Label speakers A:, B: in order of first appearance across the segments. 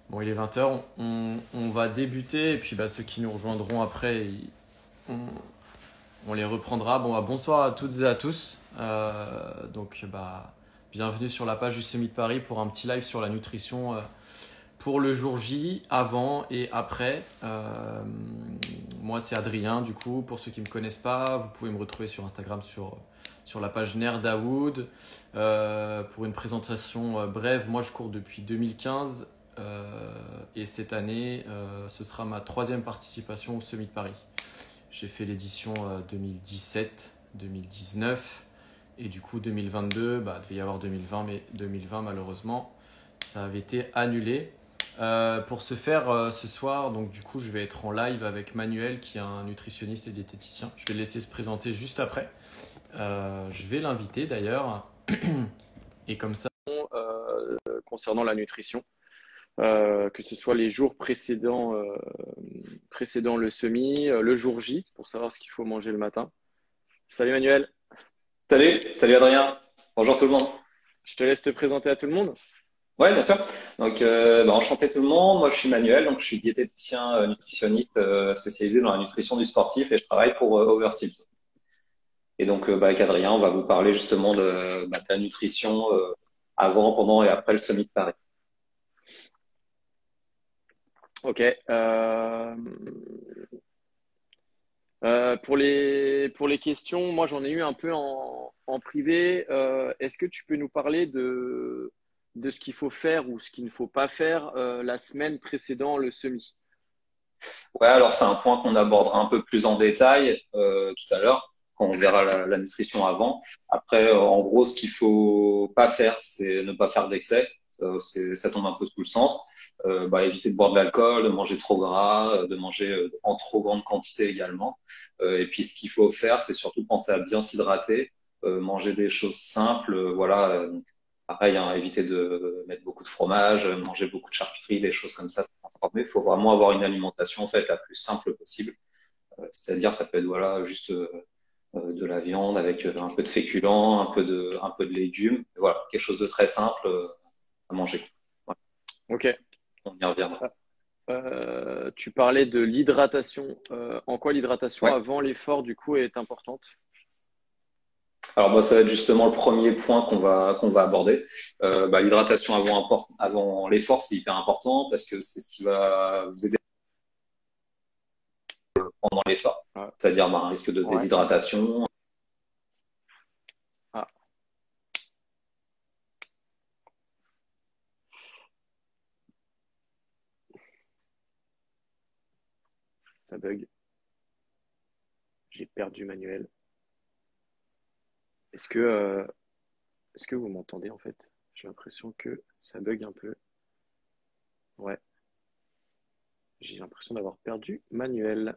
A: Bon, il est 20h, on va débuter et puis bah, ceux qui nous rejoindront après, on, on les reprendra. Bon, bah, bonsoir à toutes et à tous. Bienvenue sur la page du Semi de Paris pour un petit live sur la nutrition pour le jour J, avant et après. Moi, c'est Adrien, du coup. Pour ceux qui ne me connaissent pas, vous pouvez me retrouver sur Instagram sur la page Nerd Daoud. Pour une présentation brève, moi, je cours depuis 2015. Et cette année, ce sera ma troisième participation au Semi de Paris. J'ai fait l'édition 2017, 2019 et du coup 2022, il devait y avoir 2020, mais 2020 malheureusement, ça avait été annulé. Pour ce faire, ce soir, donc du coup je vais être en live avec Manuel qui est un nutritionniste et diététicien. Je vais le laisser se présenter juste après. Je vais l'inviter d'ailleurs et comme ça, concernant la nutrition. Que ce soit les jours précédant le semi, le jour J, pour savoir ce qu'il faut manger le matin. Salut Manuel,
B: Salut Adrien. Bonjour tout le monde.
A: je te laisse te présenter à tout le monde.
B: Ouais, bien sûr. Donc, enchanté tout le monde. Moi, je suis Manuel, donc je suis diététicien nutritionniste spécialisé dans la nutrition du sportif et je travaille pour Oversteams. Et donc, avec Adrien, on va vous parler justement de la nutrition avant, pendant et après le Summit de Paris.
A: Ok. Pour les questions, moi j'en ai eu un peu en privé. Est-ce que tu peux nous parler de ce qu'il faut faire ou ce qu'il ne faut pas faire la semaine précédant le semi?
B: Ouais, alors c'est un point qu'on abordera un peu plus en détail tout à l'heure, quand on verra la nutrition avant. Après, en gros, ce qu'il faut pas faire, c'est ne pas faire d'excès. Ça tombe un peu sous le sens. Éviter de boire de l'alcool, de manger trop gras, de manger en trop grande quantité également. Et puis, ce qu'il faut faire, c'est surtout penser à bien s'hydrater, manger des choses simples. Donc, pareil, hein, éviter de mettre beaucoup de fromage, manger beaucoup de charcuterie, des choses comme ça. Il faut vraiment avoir une alimentation en fait la plus simple possible. C'est-à-dire, ça peut être juste de la viande avec un peu de féculents, un peu de légumes. Voilà, quelque chose de très simple à manger. Voilà,
A: Ok.
B: on y reviendra.
A: Tu parlais de l'hydratation. En quoi l'hydratation
B: Ouais.
A: avant l'effort, du coup, est importante?
B: Alors ça va être justement le premier point qu'on va aborder. L'hydratation avant l'effort, c'est hyper important parce que c'est ce qui va vous aider pendant l'effort.
A: Ah,
B: C'est-à-dire un risque de
A: ouais.
B: déshydratation.
A: Ah, ça bug. J'ai perdu Manuel. Est-ce que, euh, est-ce que vous m'entendez en fait? J'ai l'impression que ça bug un peu. Ouais, j'ai l'impression d'avoir perdu Manuel.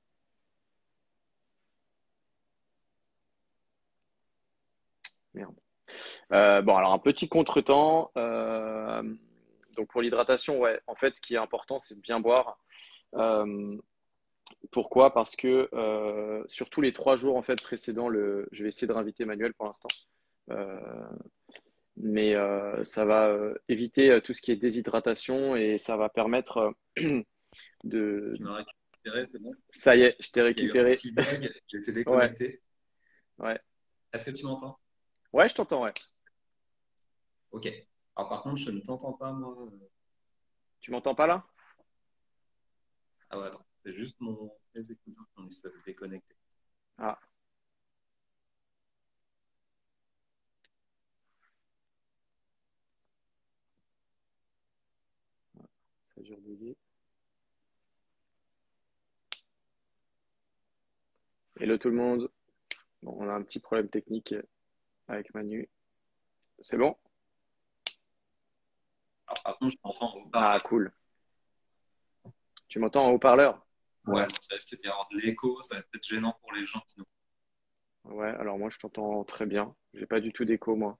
A: Merde. Bon, alors un petit contretemps. Donc pour l'hydratation, ouais, en fait, ce qui est important, c'est de bien boire. Euh, Pourquoi? Parce que surtout les 3 jours en fait précédents je vais essayer de réinviter Manuel pour l'instant. Euh, mais ça va éviter tout ce qui est déshydratation et ça va permettre de.
B: Tu m'as récupéré, c'est bon?
A: Ça y est, je t'ai
B: Il y a eu un
A: récupéré.
B: petit bug, j'ai été
A: Ouais,
B: déconnecté.
A: ouais,
B: Est-ce que tu m'entends?
A: ouais, je t'entends, ouais.
B: Ok. Alors par contre, je ne t'entends pas, moi.
A: Tu m'entends pas là?
B: Ah ouais, attends. C'est juste mes écouteurs qui ont dû se déconnecter.
A: Ah, ça a dû rebugger. Hello tout le monde. Bon, on a un petit problème technique avec Manu. C'est bon?
B: Alors par contre, je t'entends en
A: Ah,
B: haut-parleur.
A: cool. Tu m'entends en haut-parleur?
B: Ouais, ça risque d'y avoir de l'écho, ça va être peut-être gênant pour les gens qui nous.
A: Ouais, alors moi je t'entends très bien. J'ai pas du tout d'écho, moi.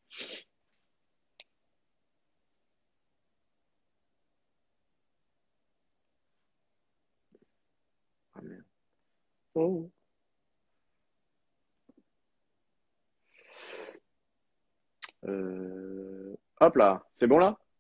A: Ah, merde. Oh. Hop là, c'est bon là?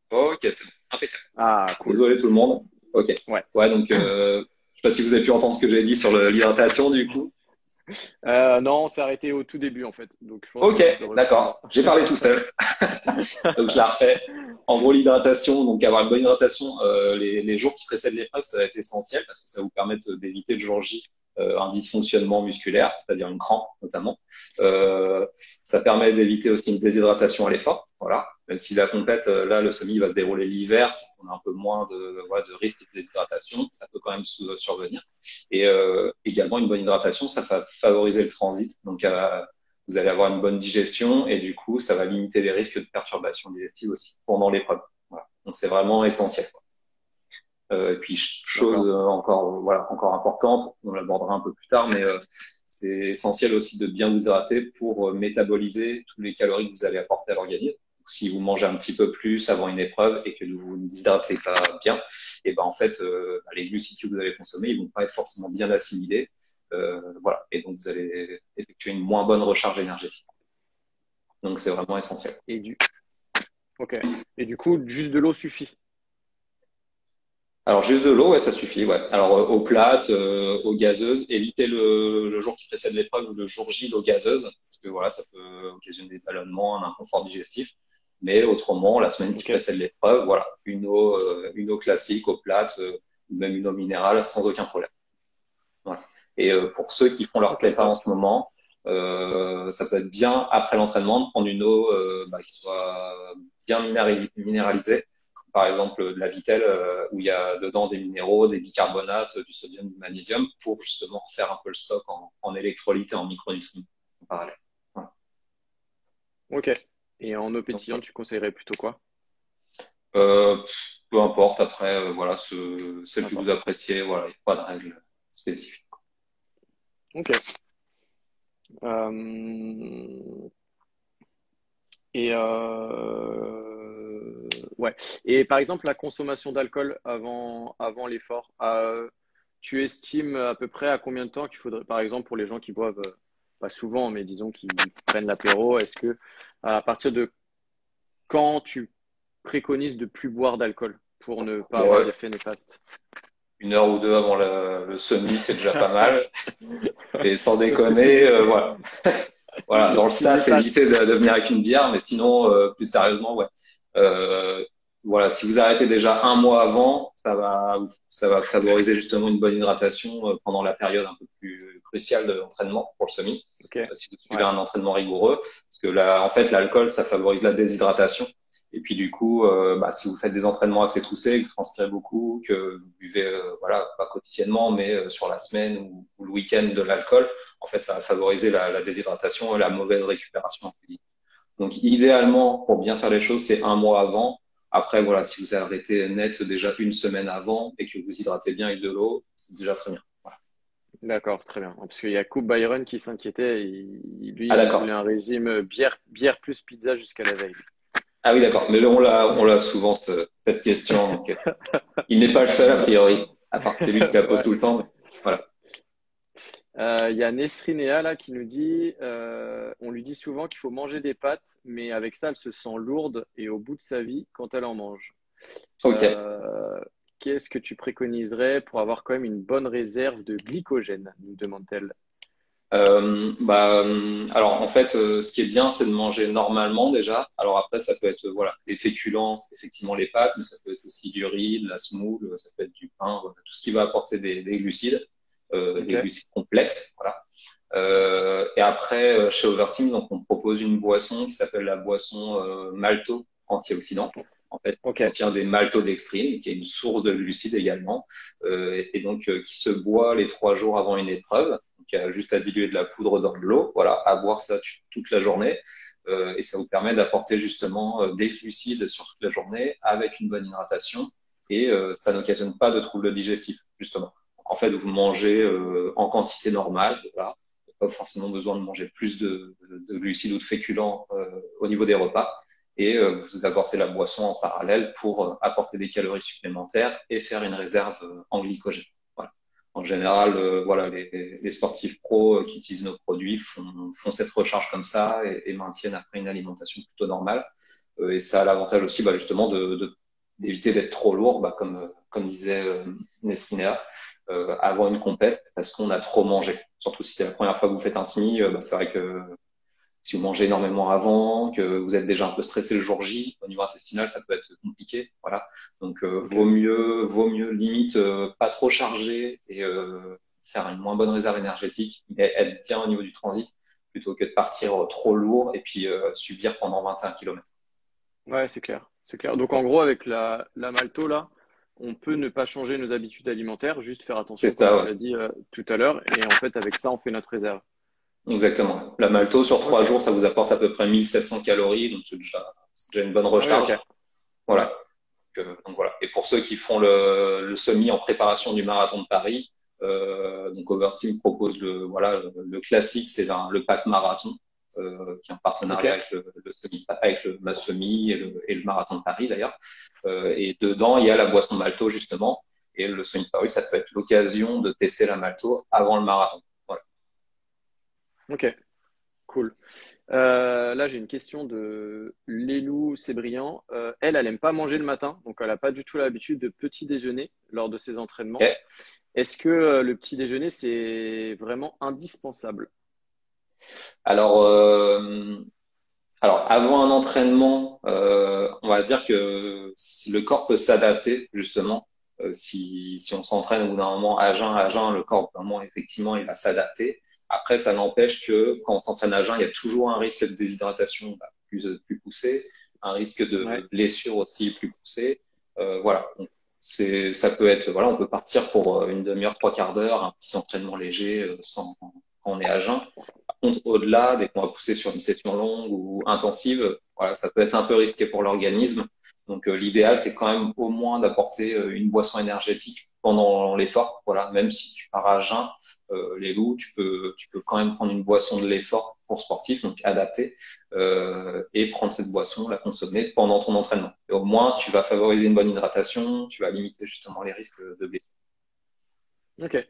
B: Ok, c'est bon. Impeccable.
C: Ah, cool.
B: Désolé tout le monde. Ok.
C: Ouais.
B: Ouais, donc je sais pas si vous avez pu entendre ce que j'ai dit sur l'hydratation du coup.
C: Non, on s'est arrêté au tout début en fait. Donc je pense que
B: Ok,
C: tu peux reprendre.
B: d'accord. J'ai parlé tout seul. Donc je la refais. En gros, l'hydratation, donc avoir une bonne hydratation les jours qui précèdent l'épreuve, ça va être essentiel parce que ça va vous permettre d'éviter le jour J un dysfonctionnement musculaire, c'est-à-dire une crampe notamment. Euh, Ça permet d'éviter aussi une déshydratation à l'effort. Voilà. Même si la complète, là, le semi va se dérouler l'hiver, on a un peu moins de risque de déshydratation, ça peut quand même survenir. Et également, une bonne hydratation, ça va favoriser le transit. Donc, vous allez avoir une bonne digestion et du coup, ça va limiter les risques de perturbations digestives aussi pendant l'épreuve. Voilà. Donc, c'est vraiment essentiel. Et puis, chose
C: D'accord.
B: encore, voilà, encore importante, on l'abordera un peu plus tard, mais c'est essentiel aussi de bien vous hydrater pour métaboliser tous les calories que vous allez apporter à l'organisme. Si vous mangez un petit peu plus avant une épreuve et que vous ne vous hydratez pas bien, et ben en fait, les glucides que vous allez consommer, ils vont pas être forcément bien assimilés. Voilà. Et donc, vous allez effectuer une moins bonne recharge énergétique. Donc, c'est vraiment essentiel.
C: Et du, ok. Et du coup, juste de l'eau suffit.
B: Alors, juste de l'eau, ouais, ça suffit, ouais. Alors, eau plate, eau gazeuse, évitez le jour qui précède l'épreuve ou le jour J, l'eau gazeuse, parce que voilà, ça peut occasionner des ballonnements, un inconfort digestif. Mais autrement, la semaine qui
C: Ok.
B: précède l'épreuve, voilà, une eau classique, eau plate, ou même une eau minérale, sans aucun problème. Voilà. Et pour ceux qui font leur
C: Ok,
B: prépa en
C: top.
B: ce moment, ça peut être bien après l'entraînement de prendre une eau qui soit bien minéralisée, comme par exemple de la Vitelle où il y a dedans des minéraux, des bicarbonates, du sodium, du magnésium, pour justement faire un peu le stock en électrolytes et en micronutriments en parallèle. Voilà.
C: Ok. Et en eau
B: Donc,
C: pétillante,
B: voilà.
C: tu conseillerais plutôt quoi?
B: Peu importe, après, voilà, celle que vous
C: N'importe.
B: appréciez, voilà, il n'y a pas de règle spécifique.
C: Ok. Euh, Et ouais. Et par exemple, la consommation d'alcool avant l'effort, tu estimes à peu près à combien de temps qu'il faudrait, par exemple, pour les gens qui boivent pas souvent, mais disons qu'ils prennent l'apéro, est-ce que à partir de quand tu préconises de plus boire d'alcool pour ne pas avoir
B: Bon,
C: d'effet néfaste?
B: 1 heure ou deux avant le semi, c'est déjà pas mal. Et sans
C: Sauf que si
B: déconner, voilà. Voilà, dans le
C: si
B: sas, évitez de venir avec une bière, mais sinon, plus sérieusement, ouais. Euh, voilà, si vous arrêtez déjà 1 mois avant, ça va favoriser justement une bonne hydratation pendant la période un peu plus cruciale de l'entraînement pour le semi.
C: ok,
B: Si vous suivez
C: ouais,
B: un entraînement rigoureux, parce que là, en fait, l'alcool, ça favorise la déshydratation. Et puis du coup, si vous faites des entraînements assez poussés, que vous transpirez beaucoup, que vous buvez, voilà, pas quotidiennement, mais sur la semaine ou le week-end de l'alcool, en fait, ça va favoriser la déshydratation et la mauvaise récupération. Donc, idéalement, pour bien faire les choses, c'est 1 mois avant. Après, voilà, si vous arrêtez net déjà une semaine avant et que vous hydratez bien avec de l'eau, c'est déjà très bien. Voilà.
C: d'accord, très bien. Parce qu'il y a Coupe Byron qui s'inquiétait, lui,
B: Ah,
C: il voulait
B: d'accord.
C: un régime bière plus pizza jusqu'à la veille.
B: Ah oui, d'accord. Mais là, on l'a souvent cette question. Donc, il n'est pas le seul a priori, à part que c'est lui qui la pose
C: Ouais.
B: tout le temps. Mais voilà.
C: Il y a Nesrinea là qui nous dit, on lui dit souvent qu'il faut manger des pâtes, mais avec ça, elle se sent lourde et au bout de sa vie quand elle en mange.
B: Ok.
C: Euh, Qu'est-ce que tu préconiserais pour avoir quand même une bonne réserve de glycogène, nous demande-t-elle.
B: Alors en fait, ce qui est bien, c'est de manger normalement déjà. Alors après, ça peut être voilà des féculents, c'est effectivement les pâtes, mais ça peut être aussi du riz, de la semoule, ça peut être du pain, voilà, tout ce qui va apporter des glucides,
C: Ok,
B: des glucides complexes, voilà. Et après, chez Overteam, donc on propose une boisson qui s'appelle la boisson malto antioxydant. En fait, qui
C: ok,
B: contient des maltodextrines, qui est une source de glucides également, et donc qui se boit les 3 jours avant une épreuve. Donc, il y a juste à diluer de la poudre dans de l'eau, voilà, à boire ça toute la journée, et ça vous permet d'apporter justement des glucides sur toute la journée avec une bonne hydratation, et ça n'occasionne pas de troubles digestifs, justement. Donc, en fait, vous mangez en quantité normale, voilà, pas forcément besoin de manger plus de glucides ou de féculents au niveau des repas. Et vous apportez la boisson en parallèle pour apporter des calories supplémentaires et faire une réserve en glycogène. Voilà. En général, voilà, les sportifs pros qui utilisent nos produits font cette recharge comme ça et maintiennent après une alimentation plutôt normale. Et ça a l'avantage aussi, justement, d'éviter d'être trop lourd, comme disait Nesrina, avant une compète, parce qu'on a trop mangé. Surtout si c'est la première fois que vous faites un semi, c'est vrai que si vous mangez énormément avant, que vous êtes déjà un peu stressé le jour J, au niveau intestinal, ça peut être compliqué. Voilà. Donc, vaut mieux limite pas trop charger et faire une moins bonne réserve énergétique, mais être bien au niveau du transit, plutôt que de partir trop lourd et puis subir pendant 21 km.
C: Ouais, c'est clair. C'est clair. Donc, en gros, avec la malto, là, on peut ne pas changer nos habitudes alimentaires, juste faire
B: C'est
C: attention, comme
B: ça,
C: tu
B: ouais.
C: l'as dit tout à l'heure. Et en fait, avec ça, on fait notre réserve.
B: Exactement. La malto sur
C: Ok.
B: 3 jours, ça vous apporte à peu près 1700 calories, donc c'est déjà une bonne
C: Ah oui,
B: recharge.
C: ok. Ouais.
B: Voilà. Donc voilà. Et pour ceux qui font le semi en préparation du marathon de Paris, donc Oversteam propose le classique, c'est le pack marathon, qui est en partenariat
C: Ok.
B: avec le semi, avec le Mass Semi et le marathon de Paris d'ailleurs. Et dedans, il y a la boisson malto justement. Et le semi de Paris, ça peut être l'occasion de tester la malto avant le marathon. Voilà.
C: Ok. Cool. Là, j'ai une question de Lélou Sébriand. Elle aime pas manger le matin, donc elle n'a pas du tout l'habitude de petit déjeuner lors de ses entraînements.
B: Ok.
C: Est-ce que le petit déjeuner, c'est vraiment indispensable?
B: Alors, avant un entraînement, on va dire que si le corps peut s'adapter, justement. Si on s'entraîne au bout d'un moment à jeun, le corps, au bout d'un moment, effectivement, il va s'adapter. Après, ça n'empêche que quand on s'entraîne à jeun, il y a toujours un risque de déshydratation plus poussé, un risque
C: Ouais.
B: de blessure aussi plus poussé. Voilà. Donc, ça peut être, voilà, on peut partir pour une demi-heure, trois quarts d'heure, un petit entraînement léger, quand on est à jeun. Par contre, au-delà, dès qu'on va pousser sur une session longue ou intensive, voilà, ça peut être un peu risqué pour l'organisme. Donc, l'idéal, c'est quand même au moins d'apporter une boisson énergétique pendant l'effort. Voilà, même si tu pars à jeun, les loups, tu peux quand même prendre une boisson de l'effort pour sportif, donc adapté, et prendre cette boisson, la consommer pendant ton entraînement. Et au moins, tu vas favoriser une bonne hydratation, tu vas limiter justement les risques de blessure.
C: Ok.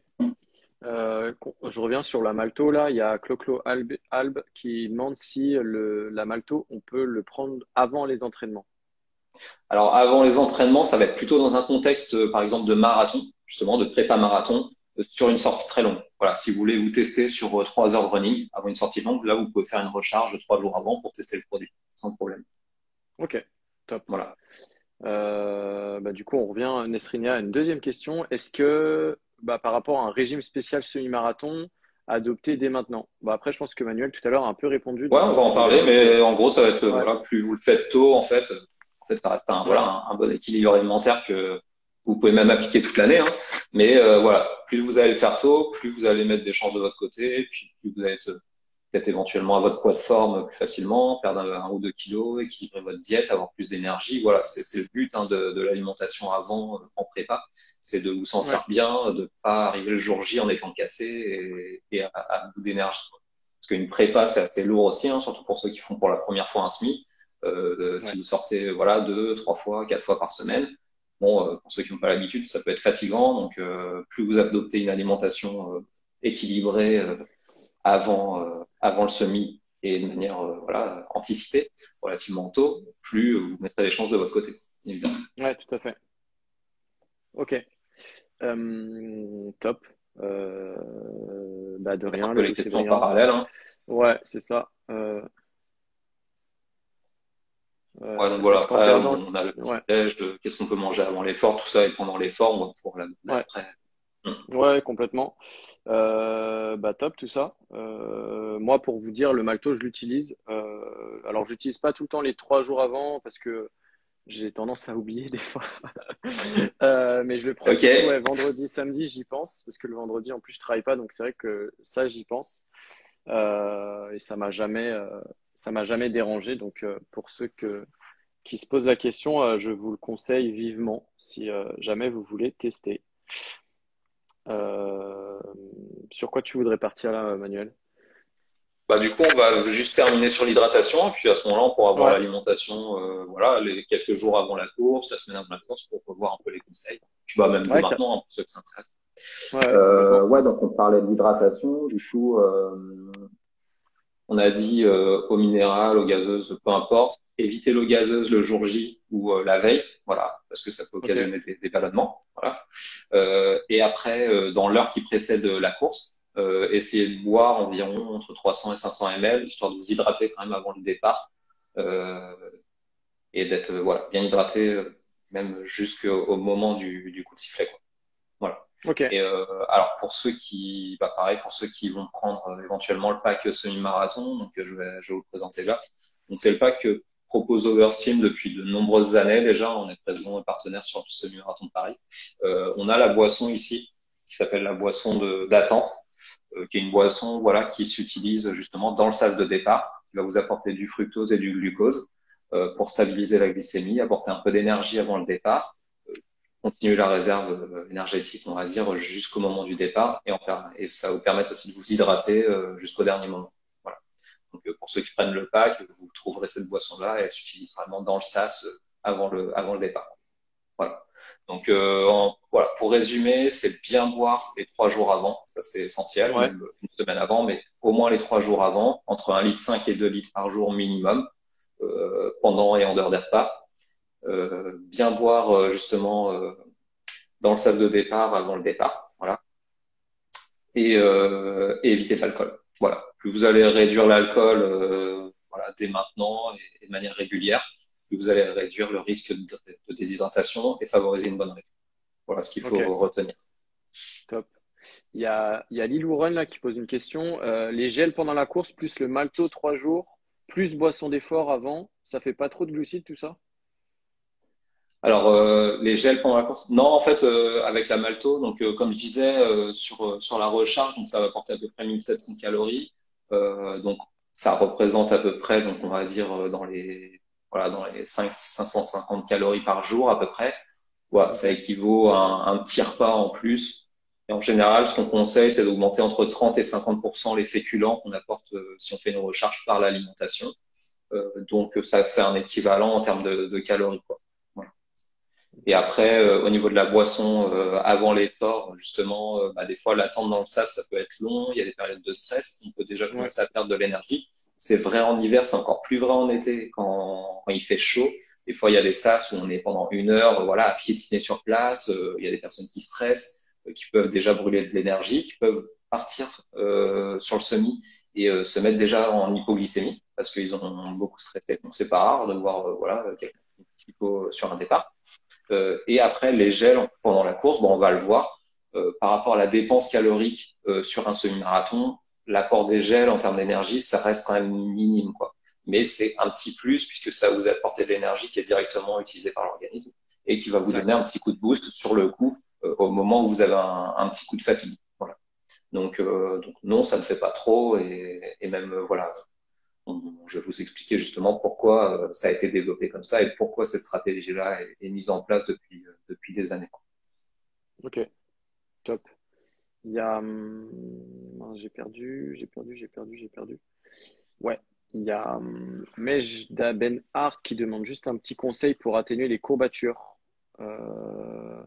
C: Je reviens sur la malto là. Il y a Clo-Clo Alb qui demande si la malto, on peut le prendre avant les entraînements.
B: Alors, avant les entraînements, ça va être plutôt dans un contexte, par exemple, de marathon, justement, de prépa marathon, sur une sortie très longue. Voilà, si vous voulez vous tester sur 3 heures de running avant une sortie longue, là, vous pouvez faire une recharge 3 jours avant pour tester le produit, sans problème.
C: Ok, top.
B: Voilà.
C: Du coup, on revient, Nesrina, à une deuxième question. Est-ce que, par rapport à un régime spécial semi-marathon, adopté dès maintenant? Après, je pense que Manuel, tout à l'heure, a un peu répondu dans
B: Ouais,
C: le
B: on va
C: sens
B: en
C: où il a
B: parler,
C: dit que,
B: mais en gros, ça va être,
C: ouais,
B: voilà, plus vous le faites tôt, en fait, ça reste
C: ouais,
B: un bon équilibre alimentaire que vous pouvez même appliquer toute l'année, hein. Mais voilà, plus vous allez le faire tôt, plus vous allez mettre des chances de votre côté, et puis plus vous allez être peut-être éventuellement à votre poids de forme plus facilement, perdre 1 ou 2 kilos, équilibrer votre diète, avoir plus d'énergie. Voilà, c'est le but, hein, de l'alimentation avant, en prépa, c'est de vous
C: ouais,
B: sentir bien, de pas arriver le jour J en étant cassé et à bout d'énergie. Parce qu'une prépa, c'est assez lourd aussi, hein, surtout pour ceux qui font pour la première fois un semi. Si
C: ouais,
B: vous sortez, voilà, 2, 3 fois, 4 fois par semaine, bon, pour ceux qui n'ont pas l'habitude, ça peut être fatigant. Donc, plus vous adoptez une alimentation équilibrée avant le semi et de manière voilà, anticipée, relativement tôt, plus vous mettrez des chances de votre côté, évidemment.
C: ouais, tout à fait. Ok, top. De
B: On a un
C: rien,
B: peu
C: les
B: les
C: loups, c'est
B: questions en
C: brillant.
B: parallèle, hein.
C: Ouais, c'est ça.
B: Ouais, donc voilà,
C: Est-ce qu'en
B: après,
C: perdant,
B: on a le petit
C: ouais,
B: déj de qu'est-ce qu'on peut manger avant l'effort, tout ça, et pendant l'effort, on va pouvoir l'aborder
C: ouais,
B: après. Hum.
C: ouais, complètement. Top tout ça. Moi, pour vous dire, le malto, je l'utilise. Alors, j'utilise pas tout le temps les 3 jours avant parce que j'ai tendance à oublier des fois. Mais je le prends
B: Ok,
C: surtout ouais, vendredi, samedi, j'y pense parce que le vendredi, en plus, je travaille pas, donc c'est vrai que ça, j'y pense. Et ça m'a jamais dérangé. Donc, pour ceux qui se posent la question, je vous le conseille vivement si jamais vous voulez tester. Euh, sur quoi tu voudrais partir là, Manuel?
B: du coup, on va juste terminer sur l'hydratation, et puis à ce moment-là, on pourra voir
C: Ouais,
B: l'alimentation, voilà, les quelques jours avant la course, la semaine avant la course, pour revoir un peu les conseils. Puis même dès
C: ouais,
B: maintenant, hein, pour ceux qui s'intéressent.
C: ouais, complètement.
B: Ouais, donc on parlait de l'hydratation, du coup, On a dit eau minérale, eau gazeuse, peu importe. Éviter l'eau gazeuse le jour J ou la veille, voilà, parce que ça peut
C: Ok.
B: occasionner des ballonnements. Voilà. Et après, dans l'heure qui précède la course, essayez de boire environ entre 300 et 500 ml, histoire de vous hydrater quand même avant le départ euh, et d'être voilà, bien hydraté même jusqu'au moment du coup de sifflet, quoi. Voilà.
C: Ok.
B: Et alors pour ceux qui, bah pareil, pour ceux qui vont prendre éventuellement le pack semi-marathon, donc je vais vous le présenter là. Donc c'est le pack que propose Oversteam depuis de nombreuses années déjà. On est présent et partenaire sur le semi-marathon de Paris. On a la boisson ici qui s'appelle la boisson d'attente, qui est une boisson voilà qui s'utilise justement dans le sas de départ, qui va vous apporter du fructose et du glucose pour stabiliser la glycémie, apporter un peu d'énergie avant le départ, continuer la réserve énergétique, on va dire, jusqu'au moment du départ, et ça va vous permettre aussi de vous hydrater jusqu'au dernier moment. Voilà. Donc pour ceux qui prennent le pack, vous trouverez cette boisson-là et elle s'utilise vraiment dans le sas avant le départ. Voilà. Donc voilà, pour résumer, c'est bien boire les 3 jours avant, ça c'est essentiel,
C: Ouais.
B: même une semaine avant, mais au moins les 3 jours avant, entre 1,5 litre et 2 litres par jour minimum, pendant et en dehors des repas. Bien boire justement dans le sas de départ avant le départ, voilà, et éviter l'alcool. Voilà. Plus vous allez réduire l'alcool voilà, dès maintenant et de manière régulière, plus vous allez réduire le risque de déshydratation et favoriser une bonne récup. Voilà ce qu'il
C: Ok.
B: faut retenir.
C: Top. Il y a Lilou Run là qui pose une question. Les gels pendant la course plus le malto 3 jours plus boisson d'effort avant, ça fait pas trop de glucides tout ça?
B: Alors, les gels pendant la course? Non, en fait, avec la malto, donc comme je disais, sur la recharge, donc ça va porter à peu près 1700 calories. Donc, ça représente à peu près, donc on va dire voilà, dans les 550 calories par jour à peu près. Voilà, ça
C: Ok.
B: équivaut à un petit repas en plus. Et en général, ce qu'on conseille, c'est d'augmenter entre 30 et 50% les féculents qu'on apporte si on fait une recharge par l'alimentation. Donc, ça fait un équivalent en termes de calories, quoi. Voilà. Et
C: Ok.
B: après, au niveau de la boisson, avant l'effort, justement, bah, des fois, l'attente dans le sas, ça peut être long. Il y a des périodes de stress. On peut déjà
C: Ouais.
B: commencer à perdre de l'énergie. C'est vrai en hiver, c'est encore plus vrai en été quand il fait chaud. Des fois, il y a des sas où on est pendant 1 heure, voilà, à piétiner sur place. Il y a des personnes qui stressent, qui peuvent déjà brûler de l'énergie, qui peuvent partir sur le semi et se mettre déjà en hypoglycémie parce qu'ils ont beaucoup stressé. Donc, c'est pas rare de voir, voilà, quelqu'un qui hypo sur un départ. Et après, les gels pendant la course, bon, on va le voir. Par rapport à la dépense calorique sur un semi-marathon, l'apport des gels en termes d'énergie, ça reste quand même minime, quoi. Mais c'est un petit plus puisque ça vous apporte de l'énergie qui est directement utilisée par l'organisme et qui va vous donner un
C: D'accord.
B: petit coup de boost sur le coup au moment où vous avez un petit coup de fatigue. Voilà. Donc non, ça ne fait pas trop et même voilà, je vais vous expliquer justement pourquoi ça a été développé comme ça et pourquoi cette stratégie-là est mise en place depuis des années.
C: Ok. Top. Il y a mince, j'ai perdu. Ouais. Il y a Mejda Ben Hart qui demande juste un petit conseil pour atténuer les courbatures. Euh,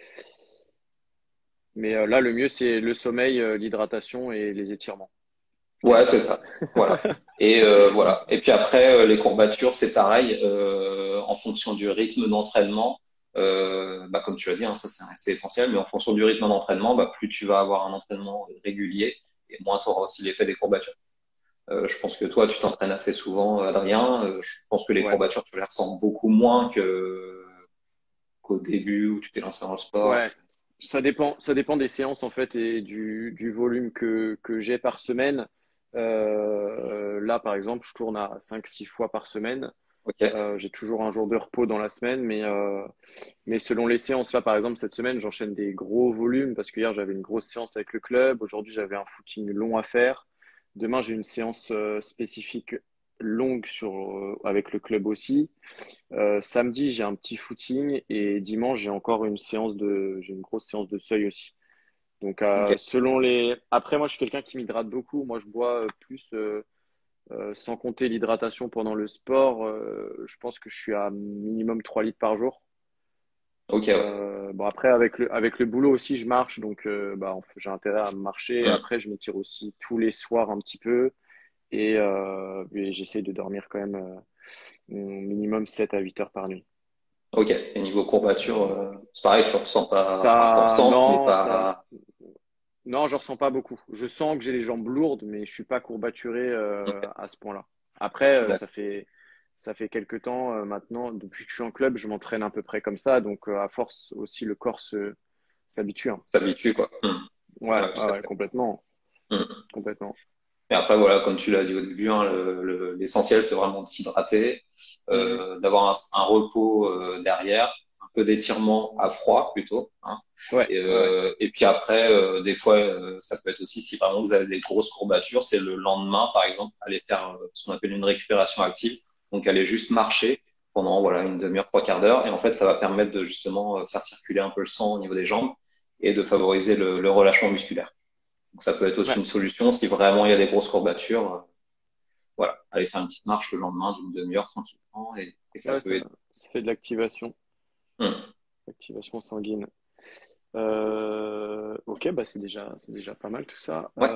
C: Mais là, le mieux, c'est le sommeil, l'hydratation et les étirements.
B: Ouais,
C: Quelque
B: c'est
C: part.
B: ça. Voilà. Et voilà. Et puis après, les courbatures, c'est pareil. En fonction du rythme d'entraînement, bah, comme tu l'as dit, hein, ça c'est essentiel. Mais en fonction du rythme d'entraînement, bah, plus tu vas avoir un entraînement régulier et moins tu auras aussi l'effet des courbatures. Je pense que toi, tu t'entraînes assez souvent, Adrien. Je pense que les
C: Ouais.
B: courbatures, tu les ressens beaucoup moins qu'au début où tu t'es lancé dans le sport.
C: Ouais. Ça dépend des séances en fait et du volume que j'ai par semaine. Là, par exemple, je tourne à 5-6 fois par semaine.
B: Ok,
C: J'ai toujours un jour de repos dans la semaine, mais selon les séances, là, par exemple, cette semaine, j'enchaîne des gros volumes parce que hier, j'avais une grosse séance avec le club. Aujourd'hui, j'avais un footing long à faire. Demain, j'ai une séance spécifique longue avec le club aussi. Samedi, j'ai un petit footing et dimanche, j'ai une grosse séance de seuil aussi. Donc,
B: ok,
C: selon les. Après, moi, je suis quelqu'un qui m'hydrate beaucoup. Moi, je bois plus, sans compter l'hydratation pendant le sport. Je pense que je suis à minimum 3 litres par jour.
B: ok, ouais.
C: Bon, après, avec le boulot aussi, je marche. Donc, bah, j'ai intérêt à marcher.
B: Hmm.
C: Après, je m'étire aussi tous les soirs un petit peu. et j'essaie de dormir quand même minimum 7 à 8 heures par nuit.
B: Ok. Et niveau courbature, c'est pareil, tu ressens pas, enfin, t'en
C: Ça,
B: ressens, mais
C: non, ça,
B: pas.
C: non, je ressens pas beaucoup. Je sens que j'ai les jambes lourdes, mais je suis pas courbaturé
B: Ok.
C: à ce point-là. Après,
B: D'accord.
C: ça fait quelques temps maintenant, depuis que je suis en club, je m'entraîne à peu près comme ça, donc à force aussi le corps s'habitue, hein.
B: S'habitue, quoi.
C: Ouais,
B: Ouais,
C: ouais,
B: tout à
C: ouais,
B: fait.
C: complètement,
B: Hmm.
C: complètement.
B: Et après, voilà, comme tu l'as dit au début, hein, l'essentiel, c'est vraiment de s'hydrater,
C: Mhm.
B: d'avoir un repos derrière, un peu d'étirement à froid plutôt, hein.
C: Ouais, ouais, ouais.
B: Et puis après, des fois, ça peut être aussi si vraiment vous avez des grosses courbatures, c'est le lendemain, par exemple, aller faire ce qu'on appelle une récupération active. Donc, aller juste marcher pendant voilà une demi-heure, trois quarts d'heure, et en fait, ça va permettre de justement faire circuler un peu le sang au niveau des jambes et de favoriser le relâchement musculaire. Donc ça peut être aussi
C: Ouais,
B: une solution si vraiment il y a des grosses courbatures. Voilà, aller faire une petite marche le lendemain d'une demi-heure tranquillement et ça
C: ouais,
B: peut aider.
C: ça fait de l'activation,
B: Hmm.
C: activation sanguine. Ok, bah c'est déjà pas mal tout ça.
B: Ouais.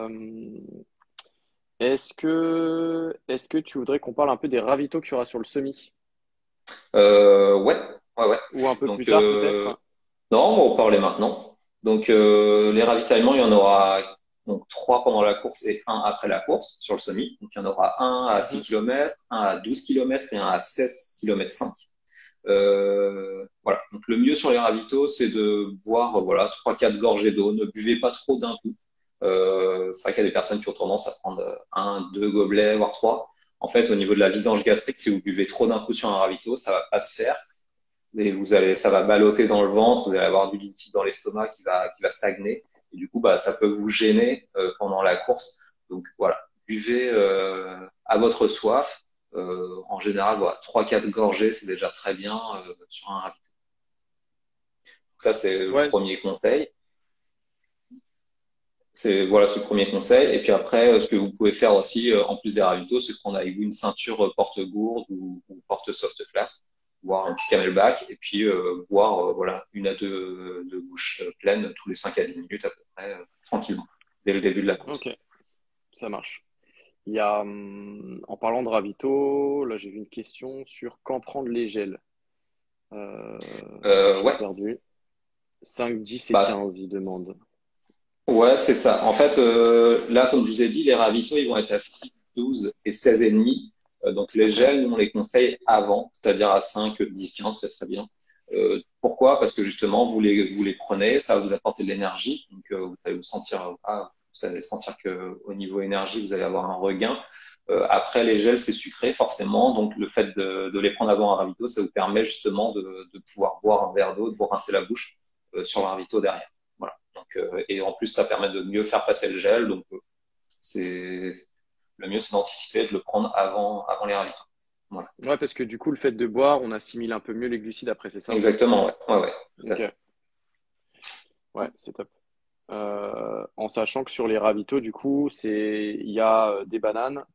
C: Est-ce que tu voudrais qu'on parle un peu des ravitaux qu'il y aura sur le semi?
B: Ouais, ouais, ouais.
C: Ou un peu plus
B: Donc
C: tard peut-être?
B: non, on va en parler maintenant. Donc les ravitaillements, il y en aura donc trois pendant la course et un après la course sur le semi. Donc il y en aura un à 6
C: Mhm.
B: km, un à 12 km et un à 16 km 5. Voilà. Donc le mieux sur les ravitaux, c'est de boire voilà trois quatre gorgées d'eau. Ne buvez pas trop d'un coup. C'est vrai qu'il y a des personnes qui ont tendance à prendre un, deux gobelets, voire trois. En fait, au niveau de la vidange gastrique, si vous buvez trop d'un coup sur un ravito, ça va pas se faire. Et ça va balloter dans le ventre. Vous allez avoir du liquide dans l'estomac qui va stagner. Et du coup, bah, ça peut vous gêner pendant la course. Donc voilà, buvez à votre soif. En général, voilà, 3-4 gorgées, c'est déjà très bien sur un ravito. Donc ça, c'est le
C: Ouais,
B: premier conseil. C'est le premier conseil. Et puis après, ce que vous pouvez faire aussi, en plus des ravitaux, c'est prendre avec vous une ceinture porte-gourde ou porte-soft flask, boire un petit camelback et puis boire voilà une à deux bouches pleines tous les 5 à 10 minutes à peu près, tranquillement, dès le début de la course.
C: ok, ça marche. Il y a, en parlant de ravito, là j'ai vu une question sur quand prendre les gels. Je l'ai
B: Ouais,
C: perdu. 5, 10 et
B: bah
C: 15, il demande.
B: ouais, c'est ça. En fait, là, comme je vous ai dit, les ravitaux, ils vont être à 6, 12 et 16 et demi. Donc les gels, nous, on les conseille avant, c'est-à-dire à 5, 10, 15, c'est très bien. Pourquoi? Parce que justement, vous les prenez, ça va vous apporter de l'énergie. Donc vous allez vous allez sentir que au niveau énergie, vous allez avoir un regain. Après, les gels, c'est sucré forcément. Donc le fait de les prendre avant un ravito, ça vous permet justement de pouvoir boire un verre d'eau, de vous rincer la bouche sur le ravito derrière. Voilà. Donc, et en plus, ça permet de mieux faire passer le gel. Donc, c'est le mieux, c'est d'anticiper, de le prendre avant les ravitaux. Voilà.
C: Ouais, parce que du coup, le fait de boire, on assimile un peu mieux les glucides après, c'est ça?
B: Exactement, ouais, ouais, ouais, tout à fait.
C: Ok, ouais, c'est top. En sachant que sur les ravitaux, du coup, il y a des bananes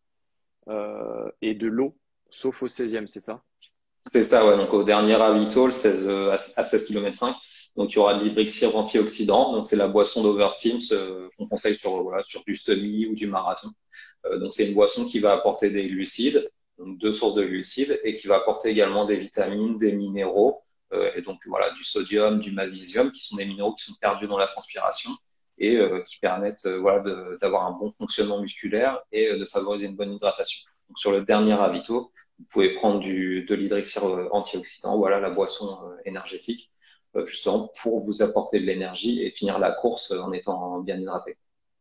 C: et de l'eau, sauf au 16e, c'est ça?
B: C'est ça, ouais. Donc, au dernier ravito, le 16, à 16 km 5, donc il y aura de l'hydrixir antioxydant. Donc, c'est la boisson d'Oversteam qu'on conseille sur, voilà, sur du semi ou du marathon. Donc, c'est une boisson qui va apporter des glucides, donc deux sources de glucides, et qui va apporter également des vitamines, des minéraux, et donc voilà, du sodium, du magnésium, qui sont des minéraux qui sont perdus dans la transpiration et qui permettent voilà, d'avoir un bon fonctionnement musculaire et de favoriser une bonne hydratation. Donc, sur le dernier ravito, vous pouvez prendre de l'hydrixir antioxydant, voilà la boisson énergétique, justement pour vous apporter de l'énergie et finir la course en étant bien hydraté.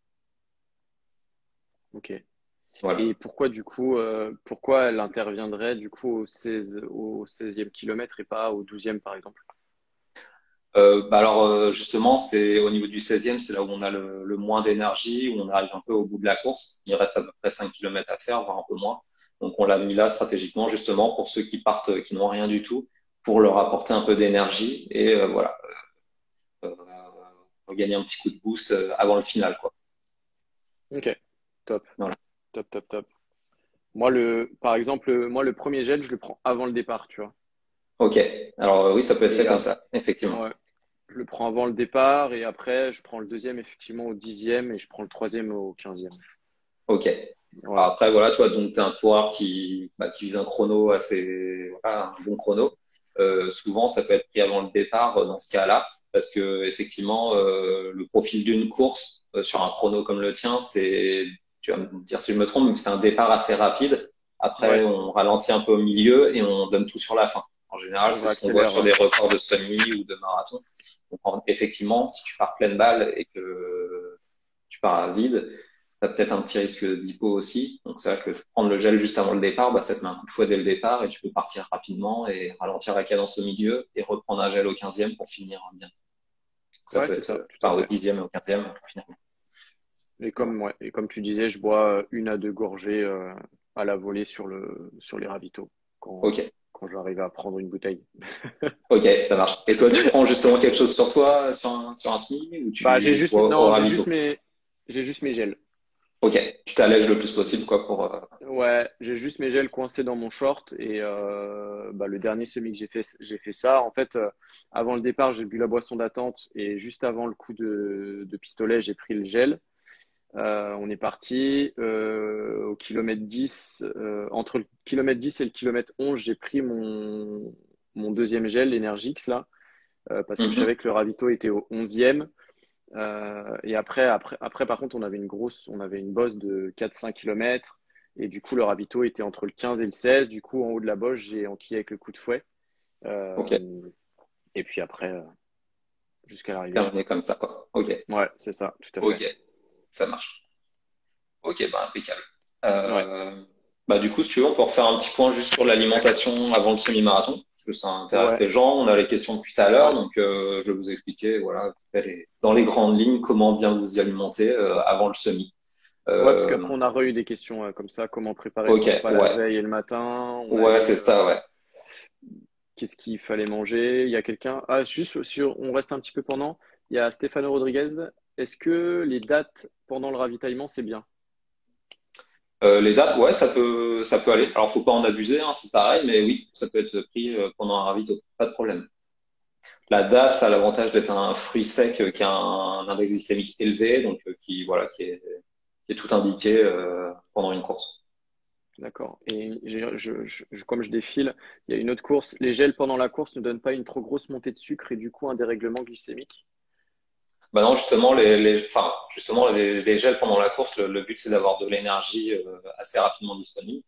C: Ok.
B: Voilà.
C: Et pourquoi, du coup, pourquoi elle interviendrait, du coup, au 16e kilomètre et pas au 12e, par exemple?
B: Bah alors justement, c'est au niveau du 16e, c'est là où on a le moins d'énergie, où on arrive un peu au bout de la course. Il reste à peu près 5 km à faire, voire un peu moins. Donc on l'a mis là stratégiquement justement pour ceux qui partent, qui n'ont rien du tout, pour leur apporter un peu d'énergie et voilà, gagner un petit coup de boost avant le final, quoi.
C: Ok, top,
B: Voilà.
C: top, top, top. Par exemple, moi, le premier gel, je le prends avant le départ, tu vois.
B: Ok. Alors oui, ça peut être fait
C: Et
B: comme ça, effectivement.
C: ouais, je le prends avant le départ et après, je prends le deuxième effectivement au 10e et je prends le troisième au 15e.
B: Ok.
C: Ouais.
B: Après, voilà, tu vois, donc tu es un coureur qui vise un chrono assez, voilà, un bon chrono. Souvent, ça peut être pris avant le départ dans ce cas-là, parce que effectivement, le profil d'une course sur un chrono comme le tien, tu vas me dire si je me trompe, mais c'est un départ assez rapide. Après,
C: Ouais.
B: on ralentit un peu au milieu et on donne tout sur la fin. En général,
C: On
B: c'est
C: va
B: ce qu'on voit
C: accélérer,
B: sur
C: ouais.
B: des records de semi ou de marathon. Donc, effectivement, si tu pars pleine balle et que tu pars à vide, tu as peut-être un petit risque d'hypo aussi. Donc, c'est vrai que prendre le gel juste avant le départ, bah, ça te met un coup de fouet dès le départ et tu peux partir rapidement et ralentir la cadence au milieu et reprendre un gel au 15e pour finir bien. Ça
C: Ouais,
B: peut
C: c'est
B: être
C: ça, tout à
B: enfin, au
C: fait.
B: 10e et au 15e pour finir.
C: Ouais, et comme tu disais, je bois 1 à 2 gorgées à la volée sur les ravitaux
B: Ok,
C: quand j'arrive à prendre une bouteille.
B: ok, ça marche. Et toi, tu prends justement quelque chose sur toi, sur un SMI ou
C: Bah,
B: tu bois au
C: non,
B: ravito?
C: j'ai juste mes gels.
B: Ok, tu t'allèges le plus possible quoi pour.
C: Ouais, j'ai juste mes gels coincés dans mon short et bah, le dernier semi que j'ai fait ça. En fait, avant le départ, j'ai bu la boisson d'attente et juste avant le coup de pistolet, j'ai pris le gel. On est parti au kilomètre 10. Entre le kilomètre 10 et le kilomètre 11, j'ai pris mon deuxième gel, l'Energix, là, parce que je
B: Mhm.
C: savais que le ravito était au 11e. Et après, par contre, on avait une bosse de 4-5 km. Et du coup, le ravito était entre le 15 et le 16. Du coup, en haut de la bosse, j'ai enquillé avec le coup de fouet.
B: Ok,
C: Euh, et puis après, jusqu'à l'arrivée.
B: terminé comme ça quoi. Ok,
C: Ouais, c'est ça, tout à fait.
B: ok, ça marche. Ok, bah impeccable.
C: Ouais,
B: Euh, Bah du coup, si tu veux, on peut refaire un petit point juste sur l'alimentation avant le semi-marathon, parce que ça intéresse
C: ouais,
B: les gens. On a les questions depuis tout à l'heure,
C: ouais.
B: donc je vais vous expliquer, voilà, dans les grandes lignes, comment bien vous y alimenter avant le semi.
C: Ouais, parce qu'après,
B: Euh,
C: on a eu des questions comme ça. Comment préparer
B: ok,
C: son repas la
B: ouais,
C: veille et le matin? On a
B: ouais,
C: eu
B: c'est ça, ouais.
C: qu'est-ce qu'il fallait manger? Il y a quelqu'un. Ah, juste on reste un petit peu pendant. Il y a Stefano Rodriguez. Est-ce que les dates pendant le ravitaillement, c'est bien?
B: Les dates, ouais, ça peut aller. Alors, faut pas en abuser, hein, c'est pareil, mais oui, ça peut être pris pendant un ravito, pas de problème. La date, ça a l'avantage d'être un fruit sec qui a un index glycémique élevé, donc voilà, qui est tout indiqué pendant une course.
C: D'accord. Et comme je défile, il y a une autre course. Les gels pendant la course ne donnent pas une trop grosse montée de sucre et du coup un dérèglement glycémique.
B: Bah non, enfin, justement, les gels pendant la course, le but c'est d'avoir de l'énergie assez rapidement disponible.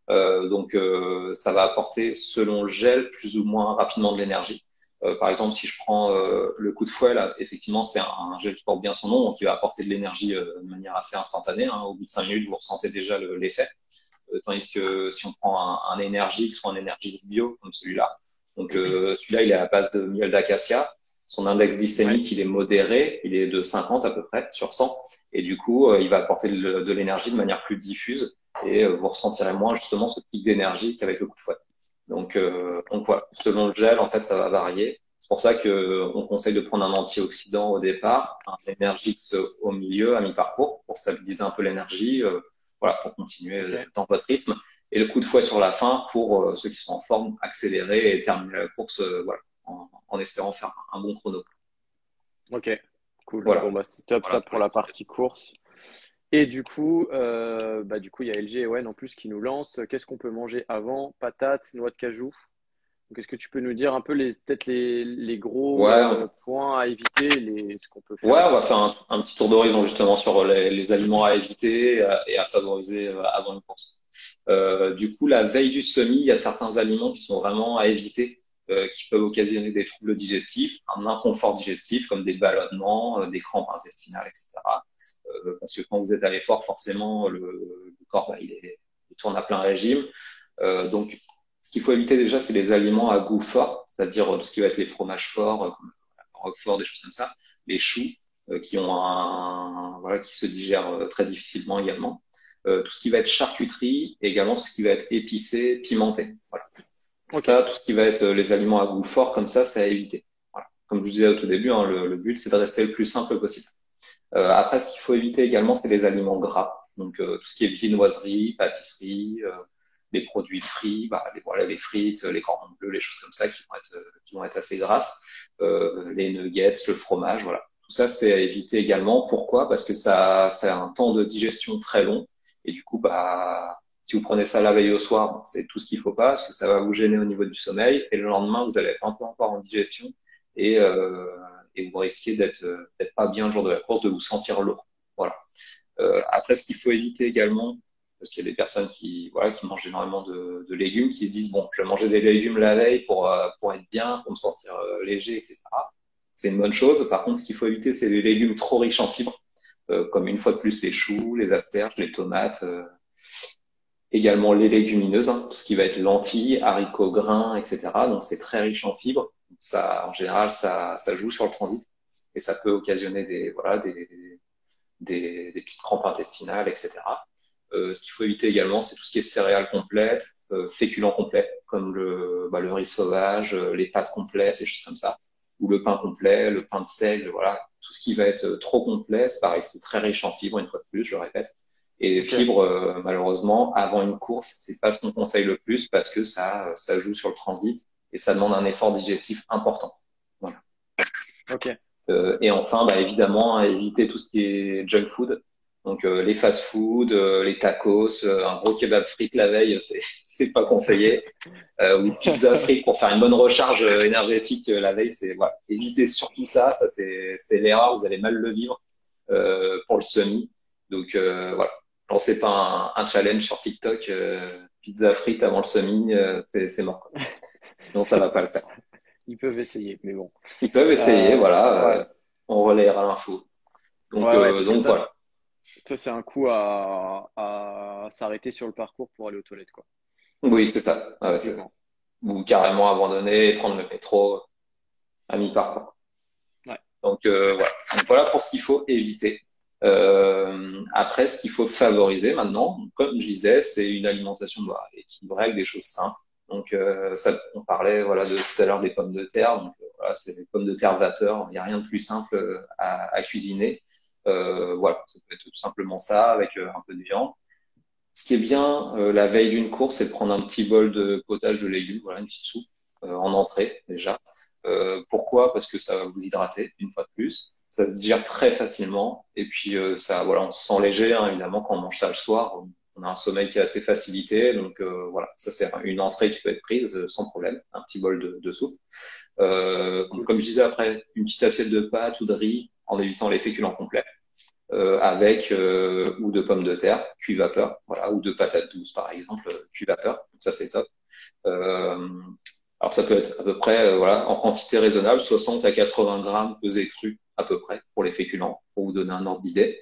B: Ça va apporter, selon le gel, plus ou moins rapidement de l'énergie. Par exemple, si je prends le coup de fouet, là, effectivement, c'est un gel qui porte bien son nom, donc qui va apporter de l'énergie de manière assez instantanée. Hein. Au bout de 5 minutes, vous ressentez déjà l'effet. Tandis que si on prend un Energix ou un Energix bio comme celui-là, donc celui-là, il est à base de miel d'acacia. Son index
C: Ouais.
B: glycémique, il est modéré, il est de 50 à peu près sur 100. Et du coup, il va apporter de l'énergie de manière plus diffuse et vous ressentirez moins justement ce pic d'énergie qu'avec le coup de fouet. Donc voilà, selon le gel, en fait, ça va varier. C'est pour ça que on conseille de prendre un antioxydant au départ, un Energix au milieu, à mi-parcours, pour stabiliser un peu l'énergie, voilà, pour continuer
C: Ok.
B: dans votre rythme. Et le coup de fouet sur la fin pour ceux qui sont en forme, accélérer et terminer la course, voilà, en espérant faire un bon chrono.
C: Ok. Cool. Bon
B: Voilà,
C: bah c'est top ça
B: voilà pour
C: pour la
B: l'explication.
C: partie course. Et du coup il y a LG et ON en plus qui nous lance. Qu'est-ce qu'on peut manger avant? Patates, noix de cajou. Donc, est-ce que tu peux nous dire un peu peut-être les gros
B: Ouais,
C: points à éviter, ce qu'on peut faire
B: ouais, on va
C: avant?
B: faire un petit tour d'horizon justement sur les aliments à éviter et à favoriser avant une course. Du coup, la veille du semi, il y a certains aliments qui sont vraiment à éviter, qui peuvent occasionner des troubles digestifs, un inconfort digestif comme des ballonnements, des crampes intestinales, etc. Parce que quand vous êtes à l'effort, forcément, le corps, bah, il tourne à plein régime. Donc, ce qu'il faut éviter déjà, c'est les aliments à goût fort, c'est-à-dire tout ce qui va être les fromages forts, comme le roquefort, des choses comme ça, les choux, voilà, qui se digèrent très difficilement également. Tout ce qui va être charcuterie, et également tout ce qui va être épicé, pimenté. Voilà.
C: Ok.
B: Ça, tout ce qui va être les aliments à goût fort, comme ça, c'est à éviter. Voilà. Comme je vous disais au tout début, hein, le but, c'est de rester le plus simple possible. Après, ce qu'il faut éviter également, c'est les aliments gras. Donc, tout ce qui est viennoiserie, pâtisserie, les produits frits, bah, voilà, les frites, les cordons bleus, les choses comme ça qui vont être assez grasses. Les nuggets, le fromage, voilà. Tout ça, c'est à éviter également. Pourquoi? Parce que ça a un temps de digestion très long Et du coup, si vous prenez ça la veille au soir, c'est tout ce qu'il faut pas, parce que ça va vous gêner au niveau du sommeil. Et le lendemain, vous allez être un peu encore en digestion et, euh, et vous risquez d'être pas bien le jour de la course, de vous sentir lourd. Voilà. Après, ce qu'il faut éviter également, parce qu'il y a des personnes qui mangent énormément de légumes, qui se disent, bon, je vais manger des légumes la veille pour être bien, pour me sentir léger, etc. C'est une bonne chose. Par contre, ce qu'il faut éviter, c'est les légumes trop riches en fibres, comme une fois de plus les choux, les asperges, les tomates, également les légumineuses, hein, tout ce qui va être lentilles, haricots, grains, etc. Donc, c'est très riche en fibres. Ça, en général, ça joue sur le transit et ça peut occasionner des petites crampes intestinales, etc. Ce qu'il faut éviter également, c'est tout ce qui est céréales complètes, féculents complets, comme le riz sauvage, les pâtes complètes, les choses comme ça, ou le pain complet, le pain de seigle, voilà. Tout ce qui va être trop complet, c'est pareil, c'est très riche en fibres, une fois de plus, je le répète. Et les
C: Ok.
B: fibres, malheureusement, avant une course, c'est pas ce qu'on conseille le plus parce que ça joue sur le transit et ça demande un effort digestif important. Voilà.
C: Ok.
B: Et enfin, évidemment, à éviter tout ce qui est junk food. Donc les fast-food, les tacos, un gros kebab frites la veille, c'est pas conseillé. Ou pizza frites pour faire une bonne recharge énergétique la veille, c'est voilà. Évitez surtout ça. Ça c'est l'erreur. Vous allez mal le vivre pour le semi. Donc voilà. Lancez pas un challenge sur TikTok pizza frites avant le semi, c'est mort, quoi. Non, ça va pas le faire.
C: Ils peuvent essayer, mais bon.
B: Ils peuvent essayer, voilà.
C: Ouais.
B: On relayera l'info.
C: Ouais, ouais, parce que
B: Donc voilà.
C: ça c'est un coup à s'arrêter sur le parcours pour aller aux toilettes, quoi.
B: Oui, c'est ça. Ah ouais,
C: Typiquement.
B: ou carrément abandonner, prendre le métro à mi-parcours.
C: Ouais.
B: Donc, voilà. Donc voilà pour ce qu'il faut éviter. Après, ce qu'il faut favoriser maintenant, comme je disais, c'est une alimentation équilibrée avec des choses simples. Donc ça, on parlait voilà de tout à l'heure des pommes de terre. Donc voilà, c'est des pommes de terre vapeur. Il n'y a rien de plus simple à cuisiner. Voilà, ça peut être tout simplement ça avec un peu de viande. Ce qui est bien la veille d'une course, c'est de prendre un petit bol de potage de légumes, voilà, une petite soupe en entrée déjà. Pourquoi? Parce que ça va vous hydrater une fois de plus. Ça se digère très facilement et puis ça, voilà, on se sent léger hein, évidemment quand on mange ça le soir. On a un sommeil qui est assez facilité, donc voilà, ça c'est une entrée qui peut être prise sans problème, un petit bol de soupe. Donc,
C: Cool.
B: comme je disais après, une petite assiette de pâtes ou de riz en évitant les féculents complets avec ou de pommes de terre cuit vapeur, voilà, ou de patates douces par exemple cuit vapeur. Ça c'est top. Euh, alors ça peut être à peu près voilà en quantité raisonnable, 60 à 80 grammes pesés crus à peu près pour les féculents, pour vous donner un ordre d'idée.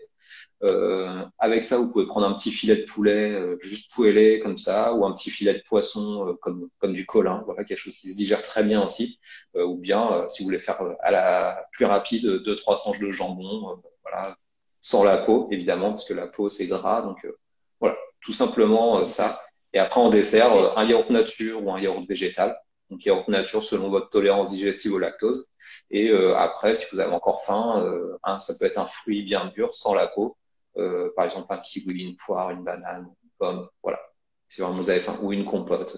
B: Avec ça, vous pouvez prendre un petit filet de poulet juste poêlé comme ça, ou un petit filet de poisson comme du colin, voilà quelque chose qui se digère très bien aussi. Ou bien si vous voulez faire à la plus rapide, deux trois tranches de jambon, voilà, sans la peau évidemment, parce que la peau c'est gras, donc voilà, tout simplement
C: Ok.
B: ça. Et après en dessert,
C: Et
B: un yaourt nature ou un yaourt végétal. Donc yaourt nature selon votre tolérance digestive au lactose. Et après, si vous avez encore faim, ça peut être un fruit bien dur sans la peau par exemple un kiwi, une poire, une banane, une pomme, voilà. Si vraiment vous avez faim, ou une compote.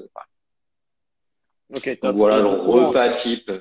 C: ok,
B: Donc
C: top.
B: voilà
C: Et
B: le
C: du coup,
B: repas type.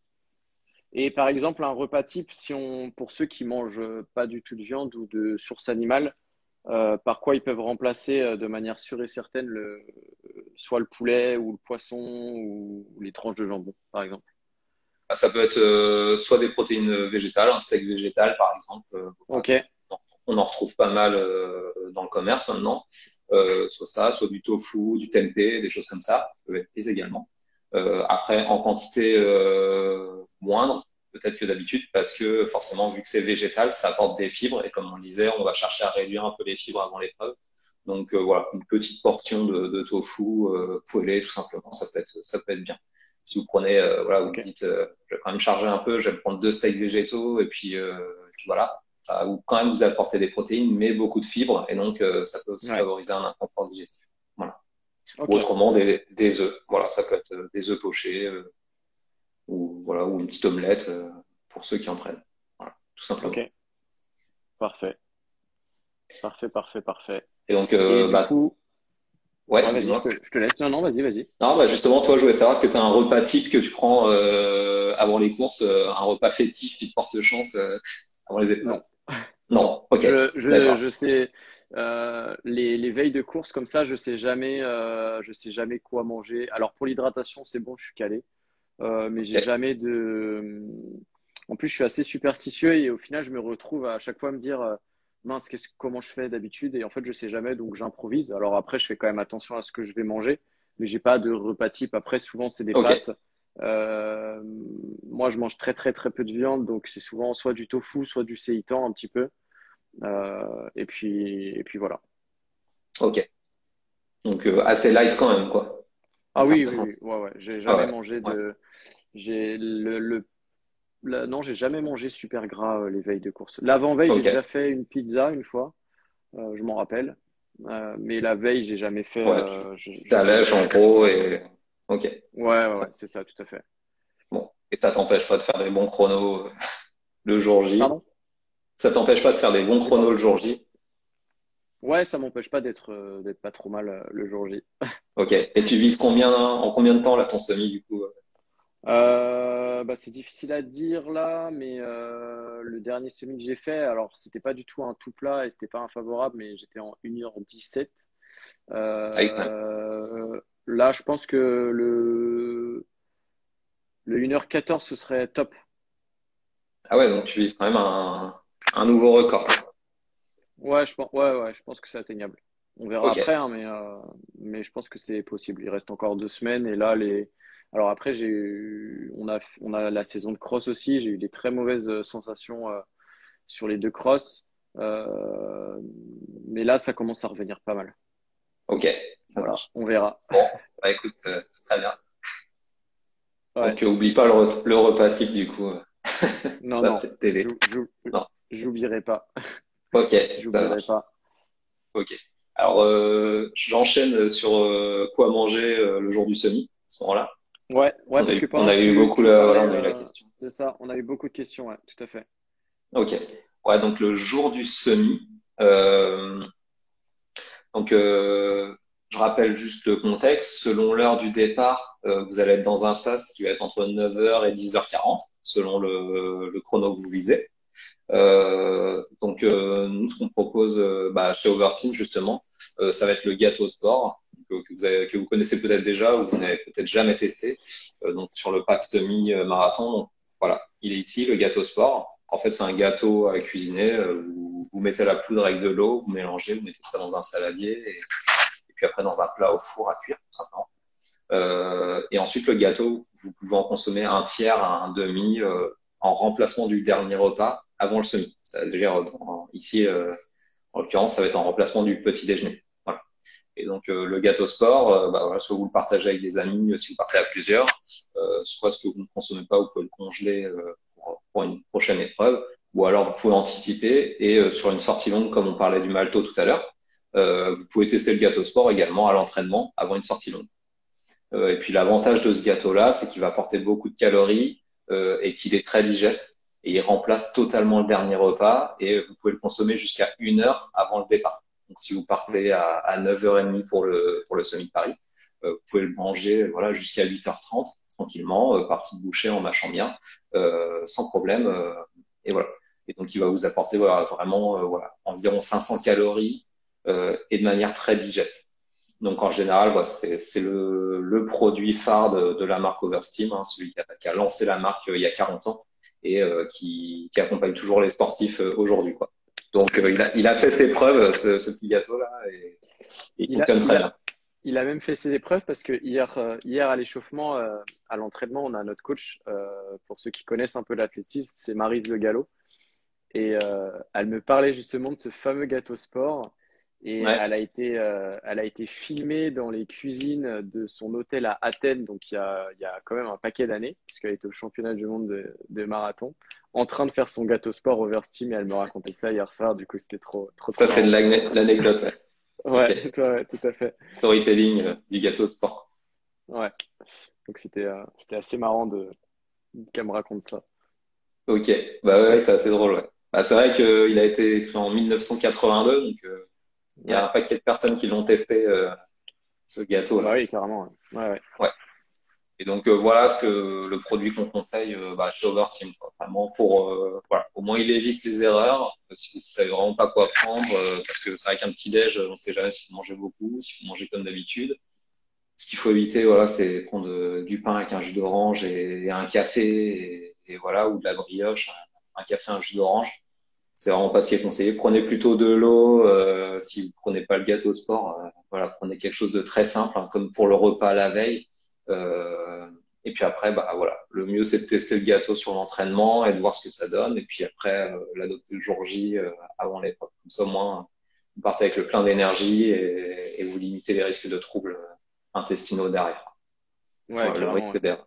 C: et par exemple, un repas type, si on, pour ceux qui mangent pas du tout de viande ou de source animale, par quoi ils peuvent remplacer de manière sûre et certaine soit le poulet ou le poisson ou les tranches de jambon, par exemple.
B: Ça peut être soit des protéines végétales, un steak végétal par exemple. Voilà.
C: Ok,
B: On en retrouve pas mal dans le commerce maintenant. Soit ça, soit du tofu, du tempeh, des choses comme ça, qui peuvent être prises également. Après, en quantité moindre, peut-être que d'habitude, parce que forcément, vu que c'est végétal, ça apporte des fibres, et comme on le disait, on va chercher à réduire un peu les fibres avant l'épreuve. Donc voilà, une petite portion de tofu poêlé, tout simplement, ça peut être bien. Si vous prenez, voilà, vous
C: ok,
B: dites, je vais quand même charger un peu, je vais prendre deux steaks végétaux, et puis voilà, ça va quand même vous apporter des protéines, mais beaucoup de fibres, et donc ça peut aussi
C: ouais,
B: favoriser un inconfort digestif. Voilà. Ou
C: ok,
B: autrement des œufs. Voilà, ça peut être des œufs pochés ou voilà ou une petite omelette pour ceux qui en prennent. Voilà, tout
C: ok,
B: simplement.
C: parfait, parfait, parfait, parfait.
B: Et donc
C: Et du coup,
B: ouais,
C: ouais, vas-y,
B: dis-moi.
C: je te laisse. Non, non, vas-y, vas-y.
B: Non, justement, toi, je voulais savoir, est-ce que tu as un repas type que tu prends avant les courses, un repas fétiche qui te porte chance avant les épreuves?
C: Non.
B: Non, ok,
C: Je
B: d'accord.
C: sais. Les veilles de course comme ça, je sais jamais quoi manger. Alors pour l'hydratation, c'est bon, je suis calé. Mais j'ai
B: Ok.
C: jamais de. En plus, je suis assez superstitieux et au final, je me retrouve à chaque fois à me dire mince, comment je fais d'habitude? Et en fait, je sais jamais, donc j'improvise. Alors après, je fais quand même attention à ce que je vais manger, mais j'ai pas de repas type. Après, souvent, c'est des
B: Ok.
C: pâtes. Euh, Moi, je mange très très très peu de viande, donc c'est souvent soit du tofu, soit du seitan un petit peu. Et puis voilà.
B: Ok. Donc, assez light quand même, quoi. En
C: Ah
B: termes
C: oui,
B: de
C: oui,
B: manger.
C: oui, ouais, ouais. J'ai
B: Ah
C: jamais
B: ouais.
C: mangé
B: Ouais.
C: de. J'ai non, j'ai jamais mangé super gras les veilles de course. L'avant-veille, j'ai
B: Ok.
C: déjà fait une pizza une fois, je m'en rappelle. Mais la veille, j'ai jamais fait.
B: Ouais.
C: Je sais
B: T'allèges
C: jamais
B: en
C: quoi faire.
B: gros et. Ok.
C: Ouais, ouais,
B: Ça,
C: ouais, c'est ça, tout à fait.
B: bon. Et ça t'empêche pas de faire des bons chronos le jour J.
C: Pardon?
B: Ça t'empêche pas de faire des bons
C: J'ai
B: chronos
C: pas.
B: le jour J.
C: Ouais, ça m'empêche pas d'être pas trop mal le jour J.
B: Ok. Et tu vises en combien de temps là ton semi du coup?
C: Bah, c'est difficile à dire là, mais le dernier semi que j'ai fait, alors c'était pas du tout un tout plat et c'était pas infavorable, mais j'étais en 1h17.
B: Ah oui, quand même.
C: Là, je pense que le 1h14 ce serait top.
B: Ah ouais, donc tu vises quand même un nouveau record.
C: Ouais, je pense que c'est atteignable. On verra
B: Ok.
C: après, hein, mais je pense que c'est possible. Il reste encore 2 semaines et là, alors après, on a la saison de cross aussi. J'ai eu des très mauvaises sensations sur les deux crosses. Euh, mais là, ça commence à revenir pas mal.
B: Ok. Ça
C: Voilà,
B: marche.
C: on verra.
B: Bon, bah écoute, c'est très bien.
C: Ouais.
B: Donc, oublie pas le repas type du coup.
C: Non,
B: Ça va
C: non,
B: peut-être t'aider. Non.
C: j'oublierai pas.
B: Ok, ça
C: J'oublierai
B: marche.
C: pas.
B: Ok. Alors, j'enchaîne sur quoi manger le jour du semi, à ce moment-là.
C: Ouais, ouais, parce que
B: On
C: pendant
B: a
C: que
B: eu beaucoup
C: tu
B: voilà,
C: parlais
B: on a eu la question.
C: de ça, on a eu beaucoup de questions, ouais, tout à fait.
B: Ok. Ouais, donc le jour du semi. euh, donc, je rappelle juste le contexte. Selon l'heure du départ, vous allez être dans un sas qui va être entre 9h et 10h40, selon le chrono que vous visez. Nous, ce qu'on propose chez Oversteam, justement, ça va être le gâteau sport que vous connaissez peut-être déjà ou vous n'avez peut-être jamais testé. Donc, sur le pack semi-marathon, donc, voilà, il est ici, le gâteau sport. En fait, c'est un gâteau à cuisiner. Vous mettez la poudre avec de l'eau, vous mélangez, vous mettez ça dans un saladier et puis après dans un plat au four à cuire, tout simplement. Et ensuite, le gâteau, vous pouvez en consommer un tiers à un demi en remplacement du dernier repas avant le semi. C'est-à-dire, ici, en l'occurrence, ça va être en remplacement du petit déjeuner. Voilà. Et donc, le gâteau sport, voilà, soit vous le partagez avec des amis, si vous partez à plusieurs, soit ce que vous ne consommez pas, vous pouvez le congeler pour une prochaine épreuve, ou alors vous pouvez anticiper et sur une sortie longue, comme on parlait du malto tout à l'heure, vous pouvez tester le gâteau sport également à l'entraînement avant une sortie longue. Et puis l'avantage de ce gâteau-là, c'est qu'il va apporter beaucoup de calories et qu'il est très digeste. Et il remplace totalement le dernier repas et vous pouvez le consommer jusqu'à 1 heure avant le départ. Donc si vous partez à 9h30 pour le Semi de Paris, vous pouvez le manger voilà, jusqu'à 8h30 tranquillement, par petites bouchées en mâchant bien, sans problème. Et voilà. Et donc il va vous apporter voilà, vraiment voilà, environ 500 calories et de manière très digeste. Donc en général, voilà, c'est le produit phare de la marque Oversteam, hein, celui qui a lancé la marque il y a 40 ans et qui accompagne toujours les sportifs aujourd'hui, quoi. Donc il a fait ses preuves, ce petit gâteau-là, et il
C: Il a,
B: fonctionne
C: il
B: très
C: a,
B: bien.
C: il a même fait ses épreuves parce que hier à l'échauffement, à l'entraînement, on a notre coach, pour ceux qui connaissent un peu l'athlétisme, c'est Maryse Le Gallo. Et elle me parlait justement de ce fameux gâteau sport. Et
B: Ouais,
C: elle a été filmée dans les cuisines de son hôtel à Athènes, donc il y a quand même un paquet d'années, puisqu'elle était au championnat du monde de marathon, en train de faire son gâteau sport over steam. Et elle me racontait ça hier soir. Du coup, c'était trop
B: ça c'est de
C: marrant.
B: l'anecdote. Ouais. Ok,
C: Ouais, ouais, tout à fait.
B: storytelling du gâteau sport.
C: Ouais. Donc c'était assez marrant qu'elle me raconte ça.
B: Ok, bah ouais, c'est assez drôle. Ouais. Bah, c'est vrai qu'il a été fait en 1982, donc il y a
C: Ouais.
B: un paquet de personnes qui l'ont testé ce
C: Ah bah
B: gâteau-là.
C: oui, carrément. Ouais, ouais.
B: Ouais. Et donc voilà ce que le produit qu'on conseille chez Oversteam, quoi. Vraiment pour voilà, au moins il évite les erreurs si vous savez vraiment pas quoi prendre parce que c'est vrai qu'un petit déj, on sait jamais s'il faut manger beaucoup, s'il faut manger comme d'habitude. Ce qu'il faut éviter, voilà, c'est prendre du pain avec un jus d'orange et un café et voilà, ou de la brioche, un café, un jus d'orange. C'est vraiment pas ce qui est conseillé. Prenez plutôt de l'eau. Si vous prenez pas le gâteau sport, voilà, prenez quelque chose de très simple, hein, comme pour le repas à la veille. Et puis après, bah voilà, le mieux c'est de tester le gâteau sur l'entraînement et de voir ce que ça donne. Et puis après, l'adopter le jour J avant l'épreuve. Comme ça, au moins, vous partez avec le plein d'énergie et vous limitez les risques de troubles intestinaux derrière.
C: Ouais,
B: Le
C: carrément.
B: risque d'erreur.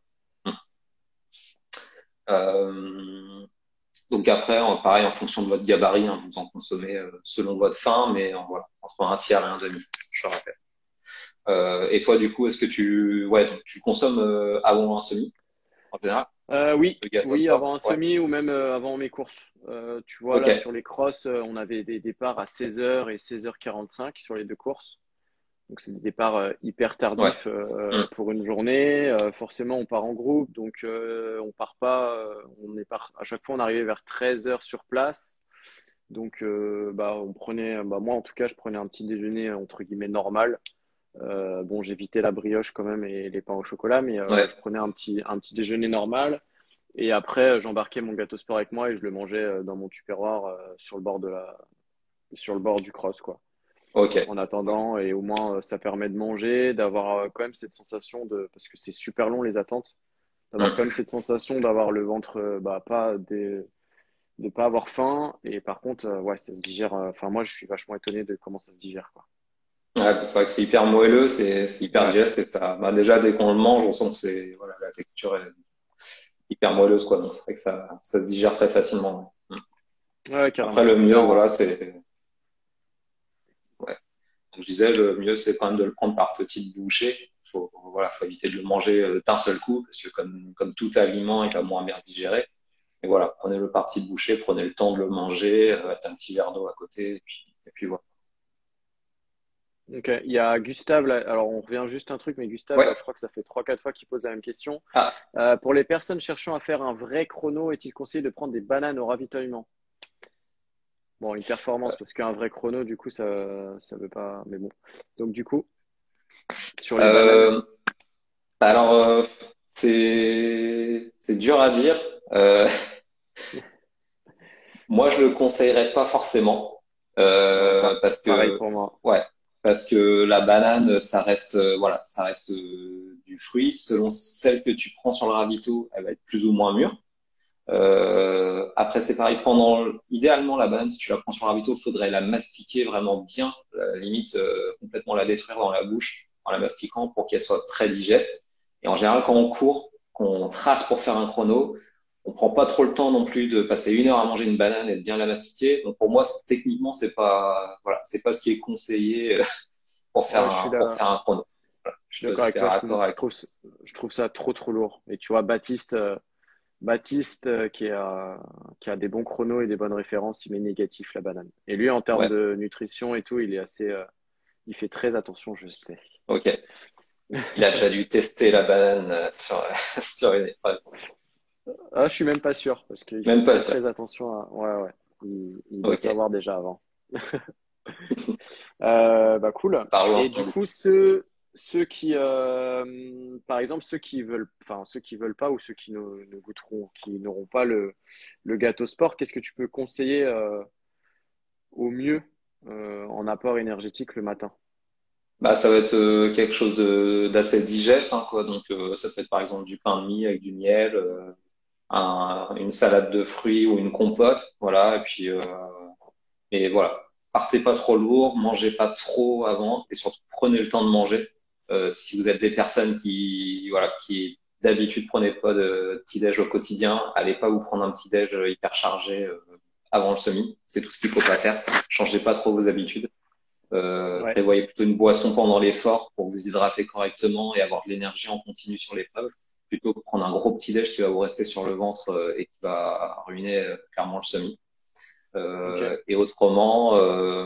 B: Euh, donc après, pareil, en fonction de votre gabarit, hein, vous en consommez selon votre faim, mais voilà, entre un tiers et un demi, je rappelle. Et toi, du coup, est-ce que ouais, donc tu consommes avant un semi en général,
C: Oui,
B: le gâteau
C: oui,
B: sport?
C: avant un
B: Ouais.
C: semi ou même avant mes courses. Tu vois,
B: Ok.
C: là, sur les crosses, on avait des départs à 16h et 16h45 sur les deux courses. Donc, c'est des départs hyper
B: Ouais.
C: tardifs
B: Hmm.
C: pour une journée. Forcément, on part en groupe, donc on part pas. À chaque fois, on arrivait vers 13h sur place. Donc, on prenait, moi en tout cas, je prenais un petit déjeuner entre guillemets normal. Bon, j'évitais la brioche quand même et les pains au chocolat, mais
B: Ouais.
C: je prenais un petit déjeuner normal. Et après, j'embarquais mon gâteau sport avec moi et je le mangeais dans mon tupperware sur le bord du cross, quoi.
B: Ok.
C: En
B: Ok.
C: attendant, et au moins, ça permet de manger, d'avoir quand même cette sensation parce que c'est super long les attentes, d'avoir quand
B: Hmm.
C: même cette sensation d'avoir le ventre, de pas avoir faim. Et par contre, ouais, ça se digère. Enfin, moi, je suis vachement étonné de comment ça se digère, quoi.
B: Ouais, c'est vrai que c'est hyper moelleux, c'est hyper
C: Ouais,
B: digeste et ça, bah déjà dès qu'on le mange, on sent que c'est voilà, la texture est hyper moelleuse quoi. Donc c'est vrai que ça se digère très facilement. Ouais.
C: ouais,
B: Après
C: carrément.
B: le
C: Et
B: mieux, voilà, c'est ouais. Donc, je disais, le mieux, c'est quand même de le prendre par petites bouchées. Faut éviter de le manger d'un seul coup, parce que comme tout aliment, il va moins bien se digérer. Et voilà, prenez-le par petites bouchées, prenez le temps de le manger, avec un petit verre d'eau à côté, et puis voilà.
C: Ok, il y a Gustave, là. Alors on revient juste un truc, mais Gustave,
B: Ouais.
C: je crois que ça fait trois quatre fois qu'il pose la même question.
B: Ah,
C: Pour les personnes cherchant à faire un vrai chrono, est-il conseillé de prendre des bananes au ravitaillement? Bon, une performance, parce qu'un vrai chrono, du coup, ça veut pas. Mais bon. Donc du coup, sur les bananes.
B: euh, alors, c'est dur à dire. Moi, je le conseillerais pas forcément,
C: Ouais,
B: parce
C: pareil
B: que
C: pour moi.
B: ouais, parce que la banane, ça reste voilà, ça reste du fruit. Selon celle que tu prends sur le ravito, elle va être plus ou moins mûre. Après, c'est pareil. Idéalement, la banane, si tu la prends sur le ravito, faudrait la mastiquer vraiment bien, limite complètement la détruire dans la bouche en la mastiquant pour qu'elle soit très digeste. Et en général, quand on court, qu'on trace pour faire un chrono, on prend pas trop le temps non plus de passer 1 heure à manger une banane et de bien la mastiquer. Donc pour moi, techniquement, c'est pas voilà, c'est pas ce qui est conseillé
C: Ouais,
B: pour faire un chrono. Voilà.
C: je
B: Je
C: suis
B: sais pas
C: d'accord
B: si
C: avec
B: t'es
C: toi.
B: raccord avec.
C: Je trouve ça trop lourd. Et tu vois, Baptiste qui a des bons chronos et des bonnes références, il met négatif la banane. Et lui, en termes
B: Ouais,
C: de nutrition et tout, il fait très attention, je sais.
B: ok. Il a déjà dû tester la banane sur sur une épreuve.
C: Ah, je suis même pas sûr, parce qu'il fait
B: Même pas
C: très
B: sûr.
C: très attention à. Ouais, ouais. Il doit
B: Ok.
C: savoir déjà avant. Cool.
B: Ça rejoint
C: Et
B: ce qu'on
C: du
B: dit.
C: coup, ceux qui, par exemple, ceux qui veulent pas ou ceux qui ne goûteront, qui n'auront pas le gâteau sport, qu'est-ce que tu peux conseiller au mieux en apport énergétique le matin?
B: Bah, ça va être quelque chose d'assez digeste, hein, quoi. Donc, ça peut être par exemple du pain de mie avec du miel, une salade de fruits ou une compote, voilà. Et voilà. Partez pas trop lourd, mangez pas trop avant, et surtout prenez le temps de manger. Si vous êtes des personnes voilà, qui d'habitude prenaient pas de petit-déj au quotidien, allez pas vous prendre un petit-déj hyper chargé avant le semi. C'est tout ce qu'il faut pas faire. Changez pas trop vos habitudes.
C: Ouais,
B: Prévoyez plutôt une boisson pendant l'effort pour vous hydrater correctement et avoir de l'énergie en continu sur l'épreuve, plutôt que prendre un gros petit-déj qui va vous rester sur le ventre et qui va ruiner clairement le semi.
C: ok.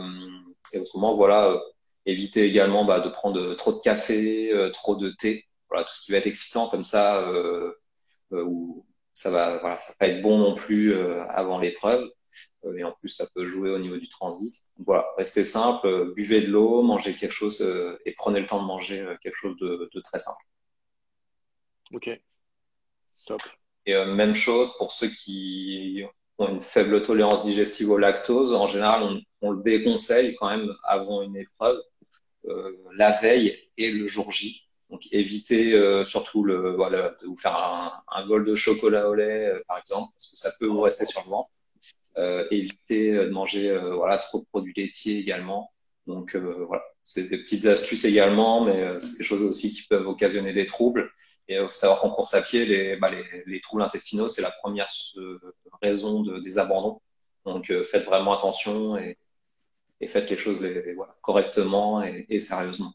B: Et autrement, voilà, évitez également de prendre trop de café, trop de thé. voilà, tout ce qui va être excitant comme ça, où ça va pas être bon non plus avant l'épreuve. Et en plus, ça peut jouer au niveau du transit. Donc, voilà, restez simple, buvez de l'eau, mangez quelque chose et prenez le temps de manger quelque chose de très simple.
C: Ok, top.
B: Et même chose pour ceux qui ont une faible tolérance digestive au lactose. En général, on le déconseille quand même avant une épreuve, la veille et le jour J. Donc évitez surtout voilà, de vous faire un bol de chocolat au lait, par exemple, parce que ça peut vous rester sur le ventre. Éviter de manger voilà, trop de produits laitiers également. Donc voilà, c'est des petites astuces également, mais c'est des choses aussi qui peuvent occasionner des troubles. Et il faut savoir qu'en course à pied, les troubles intestinaux, c'est la première raison des abandons. Donc faites vraiment attention et faites quelque chose voilà, correctement et sérieusement.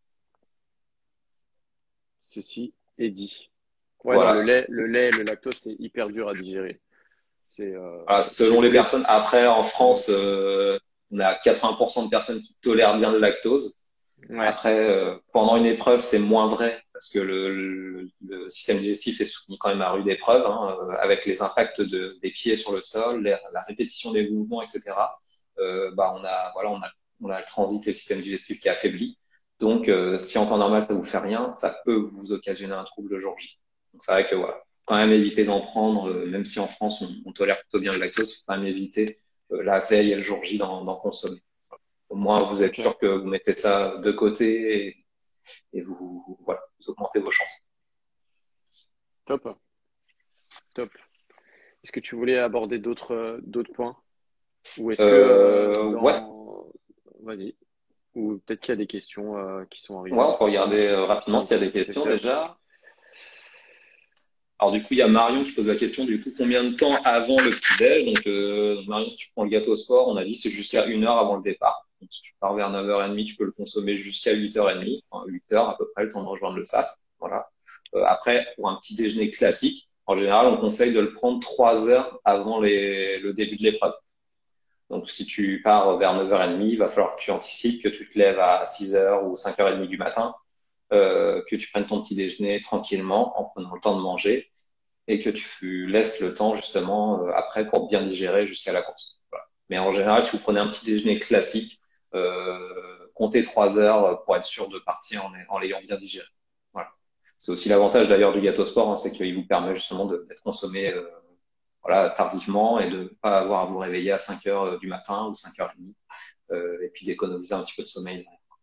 C: Ceci est dit. Ouais, non,
B: Voilà.
C: le lait, le lactose, c'est hyper dur à digérer. C'est
B: Voilà,
C: si
B: selon
C: vous
B: les
C: voulez.
B: personnes. Après, en
C: Ouais.
B: France, on a 80% de personnes qui tolèrent bien le lactose.
C: Ouais.
B: Après, pendant une épreuve, c'est moins vrai parce que le système digestif est soumis quand même à rude épreuve, hein, avec les impacts des pieds sur le sol, la répétition des mouvements, etc. On a le transit et le système digestif qui est affaibli. Donc, si en temps normal ça vous fait rien, ça peut vous occasionner un trouble le jour J. Donc, c'est vrai que voilà, faut quand même éviter d'en prendre, même si en France on tolère plutôt bien le lactose, faut quand même éviter la veille et le jour J d'en consommer. Au moins, vous êtes
C: Ok.
B: sûr que vous mettez ça de côté et voilà, vous augmentez vos chances.
C: Top. Top. Est-ce que tu voulais aborder d'autres points? Ou est-ce que
B: Ouais,
C: Vas-y. Ou peut-être qu'il y a des questions qui sont
B: ouais,
C: arrivées
B: on peut regarder rapidement
C: dans le
B: s'il y a des
C: chat.
B: questions déjà. Alors du coup, il y a Marion qui pose la question, du coup, combien de temps avant le petit-déj? Donc Marion, si tu prends le gâteau sport, on a dit c'est jusqu'à 1 heure avant le départ. Donc si tu pars vers 9h30, tu peux le consommer jusqu'à 8h30, enfin, 8 heures à peu près, le temps de rejoindre le SAS. Voilà. Après, pour un petit déjeuner classique, en général, on conseille de le prendre 3 heures avant le début de l'épreuve. Donc, si tu pars vers 9h30, il va falloir que tu anticipes, que tu te lèves à 6h ou 5h30 du matin, que tu prennes ton petit déjeuner tranquillement en prenant le temps de manger et que tu laisses le temps justement après pour bien digérer jusqu'à la course. Voilà. Mais en général, si vous prenez un petit déjeuner classique, comptez 3 heures pour être sûr de partir en l'ayant bien digéré. Voilà. C'est aussi l'avantage d'ailleurs du gâteau sport, hein, c'est qu'il vous permet justement d'être consommé voilà, tardivement et de ne pas avoir à vous réveiller à 5 heures du matin ou 5h30 et puis d'économiser un petit peu de sommeil.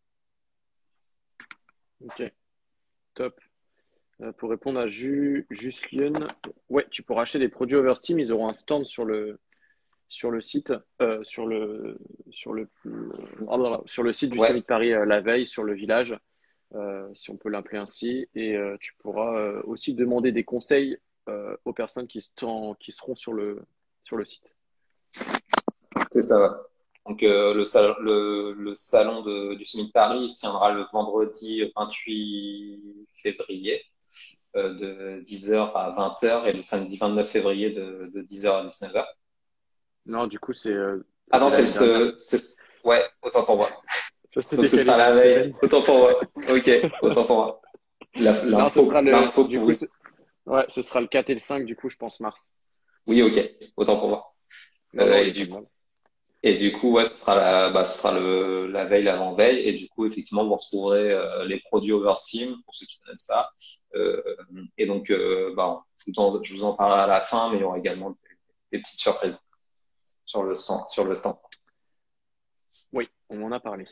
C: Ok, top. Pour répondre à Justlion, ouais, tu pourras acheter des produits Oversteam. Ils auront un stand sur le site, sur le, sur le site du
B: Ouais,
C: Summit de Paris la veille, sur le village, si on peut l'appeler ainsi. Et tu pourras aussi demander des conseils aux personnes qui seront sur le site.
B: c'est ça. Ouais. Donc le salon du Summit de Paris, il se tiendra le vendredi 28 février de 10h à 20h et le samedi 29 février de 10h à 19h.
C: Non, du coup,
B: Ah non,
C: c'était l'année dernière.
B: ouais, autant pour moi.
C: Ça s'est
B: Donc ce
C: décalé
B: sera
C: d'une
B: la veille,
C: semaine.
B: autant pour moi. Ok, autant pour moi.
C: Non, ce sera
B: L'info
C: du coup,
B: pourrie.
C: ouais, ce sera le 4 et le 5, du coup, je pense mars.
B: Oui, ok, autant pour moi.
C: Non, non, il
B: Et
C: n'y a pas
B: du
C: de
B: coup,
C: mal.
B: ouais, ce sera la veille, l'avant-veille. Et du coup, effectivement, vous retrouverez les produits Oversteam, pour ceux qui ne connaissent pas. Euh, et donc, je vous en parlerai à la fin, mais il y aura également des petites surprises sur le stand.
C: Oui, on en a parlé.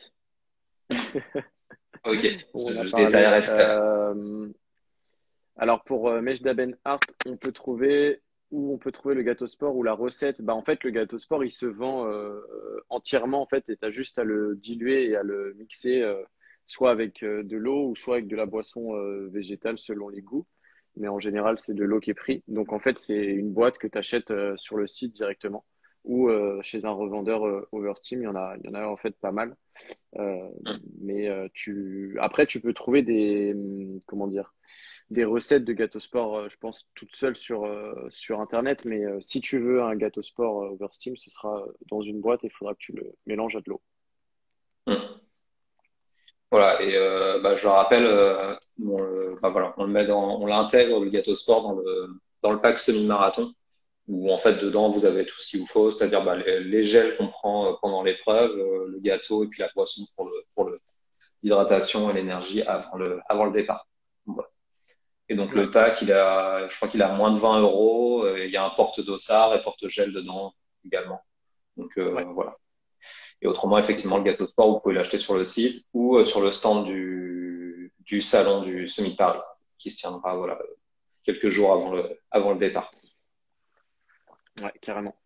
B: Ok,
C: On en a
B: je
C: parlé.
B: détaillerai tout à l'heure.
C: Alors pour Mejda Ben Art, on peut trouver le gâteau sport ou la recette. Bah en fait le gâteau sport il se vend entièrement en fait et tu as juste à le diluer et à le mixer soit avec de l'eau ou soit avec de la boisson végétale selon les goûts. Mais en général c'est de l'eau qui est pris. Donc en fait c'est une boîte que tu achètes sur le site directement ou chez un revendeur Oversteam. Il y en a en fait pas mal. Euh, mais après tu peux trouver comment dire des recettes de gâteaux sport, je pense, toutes seules sur Internet. Mais si tu veux un gâteau sport Oversteam, ce sera dans une boîte et il faudra que tu le mélanges à de l'eau.
B: Hmm. Voilà, et je rappelle, voilà, on l'intègre le gâteau sport dans le pack semi-marathon, où en fait dedans vous avez tout ce qu'il vous faut, c'est-à-dire les gels qu'on prend pendant l'épreuve, le gâteau et puis la boisson pour l'hydratation et l'énergie avant le départ. Voilà. Et donc
C: Ouais,
B: le pack, je crois qu'il a moins de 20 euros, et il y a un porte-dossard et porte-gel dedans également. Donc
C: ouais,
B: voilà. Et autrement, effectivement,
C: ok.
B: le gâteau sport, vous pouvez l'acheter sur le site ou sur le stand du salon du Semi de Paris, qui se tiendra voilà, quelques jours avant le départ.
C: Ouais, carrément.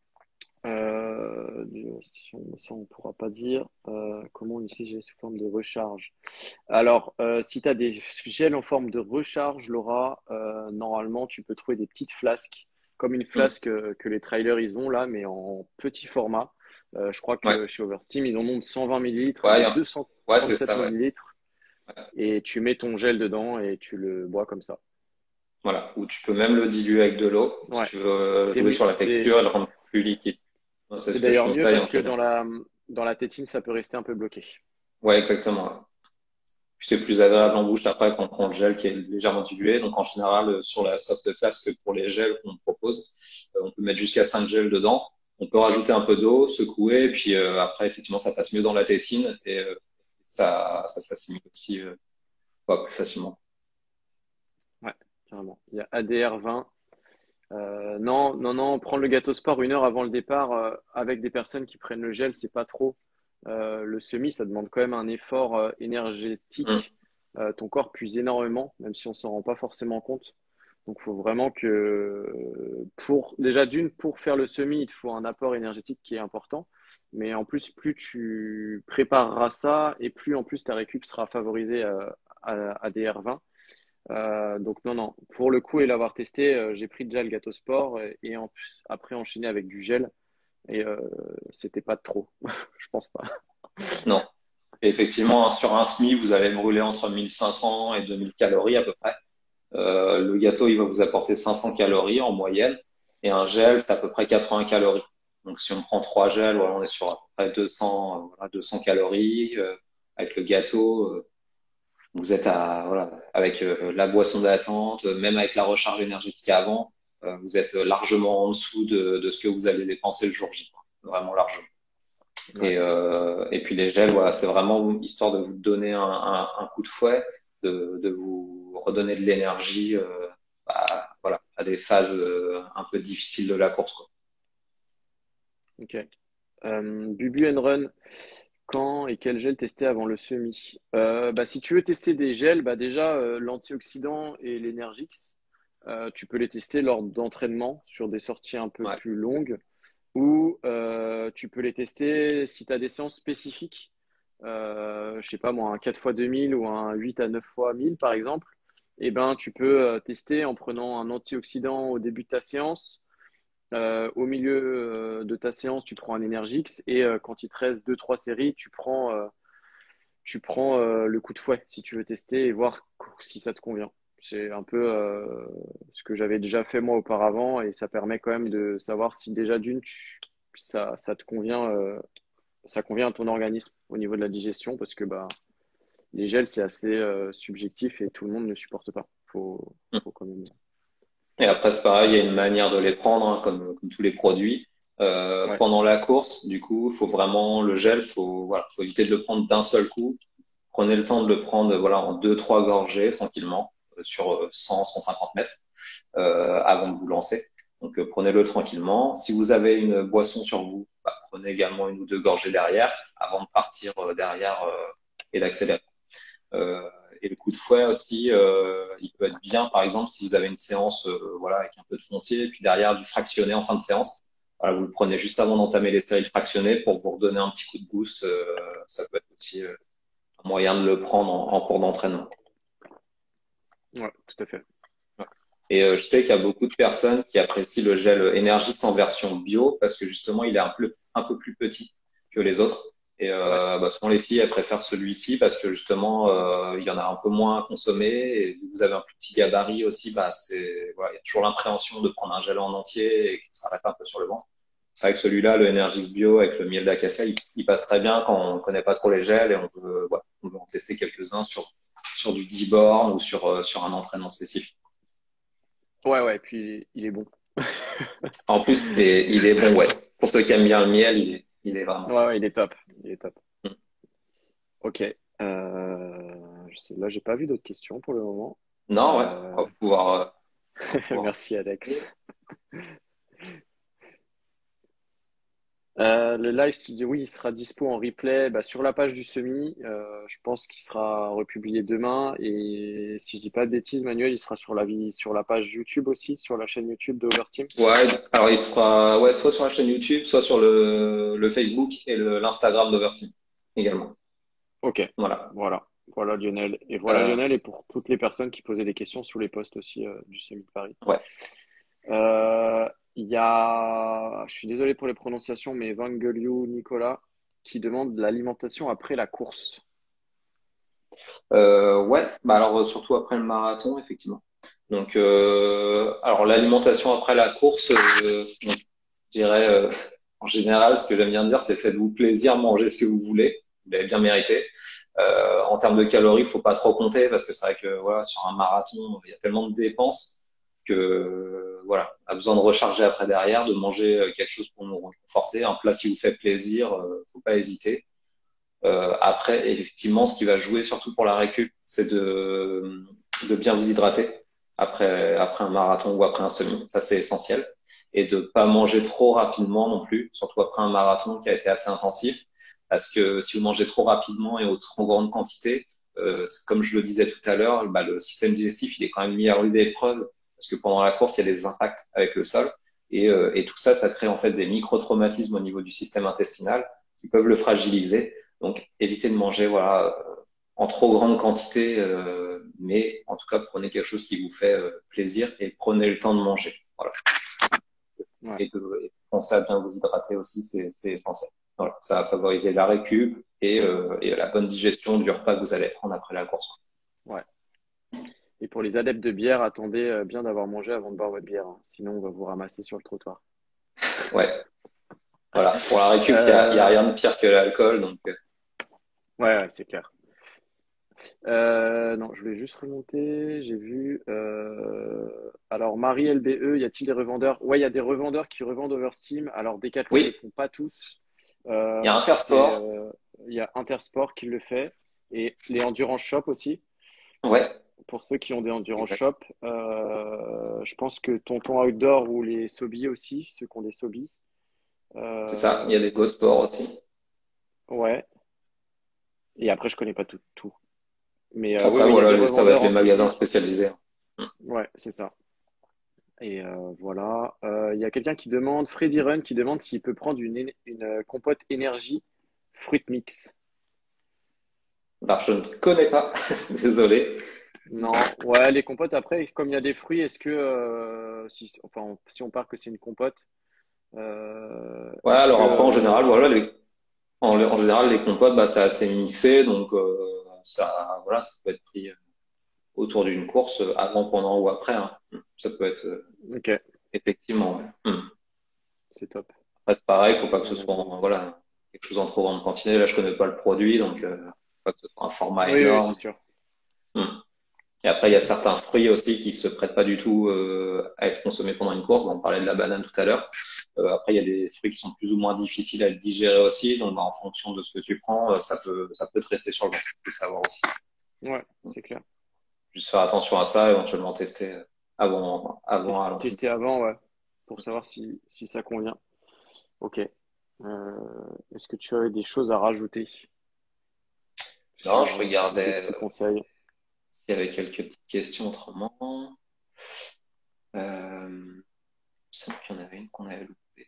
C: Ça, on ne pourra pas dire. Comment l'utiliser sous forme de recharge? Alors, si tu as des gels en forme de recharge, Laura, normalement, tu peux trouver des petites flasques, comme une
B: Mm.
C: flasque que les trailers ils ont là, mais en petit format. Je crois
B: Ouais,
C: que chez Oversteam, ils en ont de 120 millilitres et
B: ouais,
C: de
B: ouais, c'est
C: 237
B: ça, ouais.
C: millilitres.
B: Ouais.
C: Et tu mets ton gel dedans et tu le bois comme ça.
B: Voilà. Ou tu peux même le diluer avec de l'eau si
C: Ouais.
B: tu veux
C: C'est
B: jouer
C: mieux,
B: sur la texture et le rendre plus liquide. Ouais, c'est
C: c'est
B: ce que je
C: d'ailleurs mieux
B: conseille
C: parce
B: en
C: que
B: général.
C: dans la tétine, ça peut rester un peu bloqué.
B: Ouais, exactement. Ouais. Puis c'est plus agréable en bouche après quand on prend le gel qui est légèrement dilué. Donc en général, sur la soft flask pour les gels qu'on propose, on peut mettre jusqu'à 5 gels dedans. On peut rajouter un peu d'eau, secouer, et puis après, effectivement, ça passe mieux dans la tétine et ça s'assimile aussi plus facilement.
C: Ouais, carrément. Il y a ADR20. Non, non, non, prendre le gâteau sport 1 heure avant le départ avec des personnes qui prennent le gel, c'est pas trop. Le semi, ça demande quand même un effort
B: Mm.
C: énergétique. Ton corps puise énormément, même si on s'en rend pas forcément compte. Donc, il faut vraiment que, déjà pour faire le semi, il te faut un apport énergétique qui est important. Mais en plus, plus tu prépareras ça et plus en plus ta récup sera favorisée à DR20. Donc non, non. Pour le coup et l'avoir testé, j'ai pris déjà le gâteau sport et en plus, après enchaîné avec du gel et c'était pas de trop. Je pense pas.
B: Non. Et effectivement, sur un SMI, vous allez brûler entre 1500 et 2000 calories à peu près. Le gâteau, il va vous apporter 500 calories en moyenne. Et un gel, c'est à peu près 80 calories. Donc, si on prend 3 gels, voilà, on est sur à peu près 200, 200 calories. Avec le gâteau, vous êtes voilà, avec la boisson d'attente, même avec la recharge énergétique avant, vous êtes largement en dessous de ce que vous allez dépenser le jour J, quoi. Vraiment largement.
C: Ouais,
B: Et puis les gels, voilà, c'est vraiment histoire de vous donner un coup de fouet, de vous redonner de l'énergie, voilà, à des phases un peu difficiles de la course, quoi.
C: ok. Bubu and Run, quand et quel gel tester avant le semi? Bah, si tu veux tester des gels, bah, déjà l'antioxydant et l'Energix, tu peux les tester lors d'entraînement sur des sorties un peu
B: Ouais.
C: plus longues. Ou tu peux les tester si tu as des séances spécifiques, je sais pas moi, un 4x2000 ou un 8 à 9x1000 par exemple, et ben tu peux tester en prenant un antioxydant au début de ta séance, au milieu de ta séance tu prends un Energix et quand il te reste 2-3 séries, tu prends le coup de fouet si tu veux tester et voir si ça te convient. C'est un peu ce que j'avais déjà fait moi auparavant et ça permet quand même de savoir si déjà ça te convient, ça convient à ton organisme au niveau de la digestion parce que bah, les gels c'est assez subjectif et tout le monde ne supporte pas. Faut quand même.
B: Et après, c'est pareil, il y a une manière de les prendre, hein, comme tous les produits.
C: Ouais,
B: Pendant la course, du coup, faut vraiment le gel, faut éviter de le prendre d'un seul coup. Prenez le temps de le prendre, voilà, en 2, 3 gorgées tranquillement, sur 100, 150 mètres, avant de vous lancer. Donc, prenez-le tranquillement. Si vous avez une boisson sur vous, prenez également 1 ou 2 gorgées derrière, avant de partir derrière et d'accélérer. Euh, et le coup de fouet aussi, il peut être bien, par exemple, si vous avez une séance voilà, avec un peu de foncier, et puis derrière du fractionné en fin de séance. Voilà, vous le prenez juste avant d'entamer les séries fractionnées pour vous redonner un petit coup de boost. Ça peut être aussi un moyen de le prendre en cours d'entraînement.
C: ouais, tout à fait.
B: Et je sais qu'il y a beaucoup de personnes qui apprécient le gel Energix en version bio parce que justement, il est un peu plus petit que les autres. Et
C: Ouais,
B: souvent, les filles, elles préfèrent celui-ci parce que justement, il y en a un peu moins à consommer. Et vu que vous avez un plus petit gabarit aussi, voilà, il y a toujours l'impréhension de prendre un gel en entier et que ça reste un peu sur le ventre. C'est vrai que celui-là, le Energix bio avec le miel d'acacia, il passe très bien quand on ne connaît pas trop les gels et on on veut en tester quelques-uns sur du 10 bornes ou sur un entraînement spécifique.
C: Ouais, puis il est bon.
B: En plus, il est bon, ouais. Pour ceux qui aiment bien le miel, il est vraiment bon.
C: Ouais, il est top. Il est top.
B: Mm.
C: Ok. Je sais, là, j'ai pas vu d'autres questions pour le moment.
B: Non, ouais,
C: Euh,
B: on va pouvoir.
C: Merci, Alex. Le live, tu dis oui, il sera dispo en replay sur la page du semi. Je pense qu'il sera republié demain. Et si je dis pas de bêtises, Manuel, il sera sur la page YouTube aussi, sur la chaîne YouTube de Overteam.
B: Ouais, alors il sera soit sur la chaîne YouTube, soit sur le Facebook et l'Instagram d'Overteam également.
C: Ok,
B: Voilà.
C: voilà Lionel. Et voilà
B: Euh,
C: Lionel, et pour toutes les personnes qui posaient des questions sous les posts aussi du semi de Paris.
B: ouais.
C: Euh, Il y a, je suis désolé pour les prononciations, mais Vangeliu Nicolas qui demande l'alimentation après la course.
B: Ouais, bah alors surtout après le marathon, effectivement. Donc, alors l'alimentation après la course, donc, je dirais en général, ce que j'aime bien dire, c'est faites-vous plaisir, mangez ce que vous voulez, vous l'avez bien mérité. En termes de calories, il faut pas trop compter parce que c'est vrai que voilà, sur un marathon, il y a tellement de dépenses que voilà, on a besoin de recharger après derrière, de manger quelque chose pour nous réconforter, un plat qui vous fait plaisir, faut pas hésiter. Après, effectivement, ce qui va jouer surtout pour la récup, c'est de bien vous hydrater après un marathon ou après un semi. Ça, c'est essentiel. Et de pas manger trop rapidement non plus, surtout après un marathon qui a été assez intensif. Parce que si vous mangez trop rapidement et aux trop grandes quantités, comme je le disais tout à l'heure, bah, le système digestif, il est quand même mis à rude épreuve parce que pendant la course, il y a des impacts avec le sol. Et tout ça, ça crée en fait des micro-traumatismes au niveau du système intestinal qui peuvent le fragiliser. Donc, évitez de manger voilà, en trop grande quantité, mais en tout cas, prenez quelque chose qui vous fait plaisir et prenez le temps de manger. Voilà.
C: Ouais.
B: Et pensez à bien vous hydrater aussi, c'est essentiel. Voilà. Ça va favoriser la récup et la bonne digestion du repas que vous allez prendre après la course.
C: Ouais. Et pour les adeptes de bière, attendez bien d'avoir mangé avant de boire votre bière, hein. Sinon, on va vous ramasser sur le trottoir.
B: Ouais. Voilà. Pour la récup, il y a rien de pire que l'alcool. Donc,
C: Ouais, c'est clair. Non, je voulais juste remonter. J'ai vu. Alors, Marie LBE, y a-t-il des revendeurs? Ouais, il y a des revendeurs qui revendent Oversteam. Alors, Decathlon ne le
B: oui,
C: font pas tous.
B: il y a
C: Parce que
B: Intersport.
C: il y a Intersport qui le fait. Et les Endurance Shop aussi.
B: Ouais,
C: Pour ceux qui ont des Endurance
B: exact.
C: Shop. Je pense que Tonton Outdoor ou les Sobi aussi, ceux qui ont des Sobi.
B: C'est ça. Il y a
C: Euh,
B: des Go Sport aussi.
C: ouais. Et après, je connais pas tout. Mais oui,
B: Après,
C: il y a des
B: voilà, ça va être
C: revendeurs
B: les
C: en
B: magasins
C: physique.
B: spécialisés.
C: Ouais, c'est ça. Et voilà. Il y a quelqu'un qui demande, Freddy Run, qui demande s'il peut prendre une compote énergie fruit mix.
B: Alors, je ne connais pas, désolé.
C: Non, ouais, les compotes, après, comme il y a des fruits, est-ce que, si on part que c'est une compote,
B: Ouais,
C: est-ce
B: alors après, en
C: que,
B: général, voilà, en général, les compotes, bah, c'est assez mixé, donc voilà, ça peut être pris autour d'une course, avant, pendant ou après. Hein. Ça peut être
C: ok,
B: effectivement. Ouais.
C: c'est top.
B: Après, c'est pareil, il faut pas que ce soit
C: Euh,
B: voilà quelque chose en trop grande quantité. Là, je connais pas le produit, donc faut pas que ce soit un format
C: oui, c'est
B: énorme.
C: sûr.
B: Hum. Et après, il y a certains fruits aussi qui se prêtent pas du tout à être consommés pendant une course. Bon, on parlait de la banane tout à l'heure. Après, il y a des fruits qui sont plus ou moins difficiles à digérer aussi. Donc, bah, en fonction de ce que tu prends, ça peut te rester sur le ventre. Il faut savoir aussi.
C: Ouais, c'est clair.
B: Juste faire attention à ça, éventuellement tester avant à l'entraînement.
C: Tester avant, ouais, pour savoir si ça convient. Ok. Est-ce que tu avais des choses à rajouter
B: Non, je
C: sur des
B: regardais
C: petits conseils?
B: s'il y avait quelques petites questions autrement. Il me semble qu'il y en avait une qu'on avait loupée.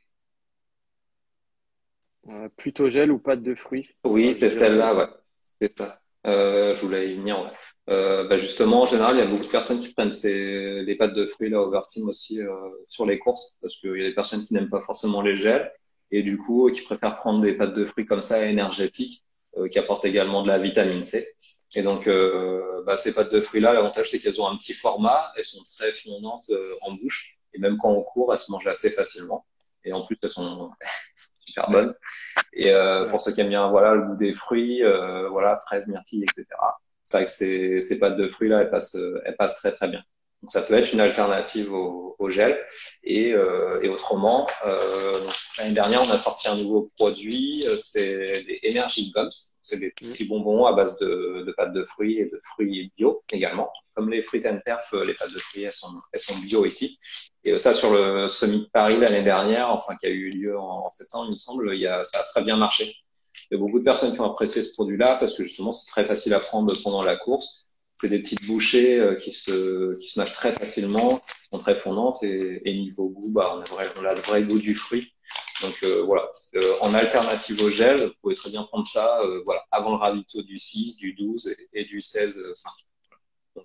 C: Plutôt gel ou pâte de fruits?
B: Oui,
C: Moi, je
B: c'est
C: dirais.
B: celle-là, ouais. C'est ça. Je voulais y venir, ouais. Bah justement, en général, il y a beaucoup de personnes qui prennent les pâtes de fruits là, Oversteam aussi sur les courses, parce qu'il y a des personnes qui n'aiment pas forcément les gels et du coup qui préfèrent prendre des pâtes de fruits comme ça énergétiques, qui apportent également de la vitamine C. Et donc, bah, ces pâtes de fruits là, l'avantage c'est qu'elles ont un petit format, elles sont très fondantes en bouche et même quand on court, elles se mangent assez facilement. et en plus elles sont super bonnes. Et
C: Ouais.
B: pour ceux qui aiment bien voilà le goût des fruits, voilà fraises, myrtilles, etc. C'est vrai que ces pâtes de fruits là, elles passent très très bien. Donc ça peut être une alternative au gel. Et autrement, donc, l'année dernière, on a sorti un nouveau produit, c'est des Energy Gums. C'est des
C: Mm.
B: petits bonbons à base de pâtes de fruits et de fruits bio également. Comme les Fruit and Turf, les pâtes de fruits, elles sont bio ici. Et ça, sur le Summit de Paris l'année dernière, enfin qui a eu lieu en septembre, il me semble, ça a très bien marché. Il y a beaucoup de personnes qui ont apprécié ce produit-là parce que justement, c'est très facile à prendre pendant la course. C'est des petites bouchées qui se mâchent très facilement, qui sont très fondantes et niveau goût, bah, on a le vrai goût du fruit. Donc voilà, en alternative au gel, vous pouvez très bien prendre ça voilà, avant le ravito du 6, du 12 et du 16,5. Donc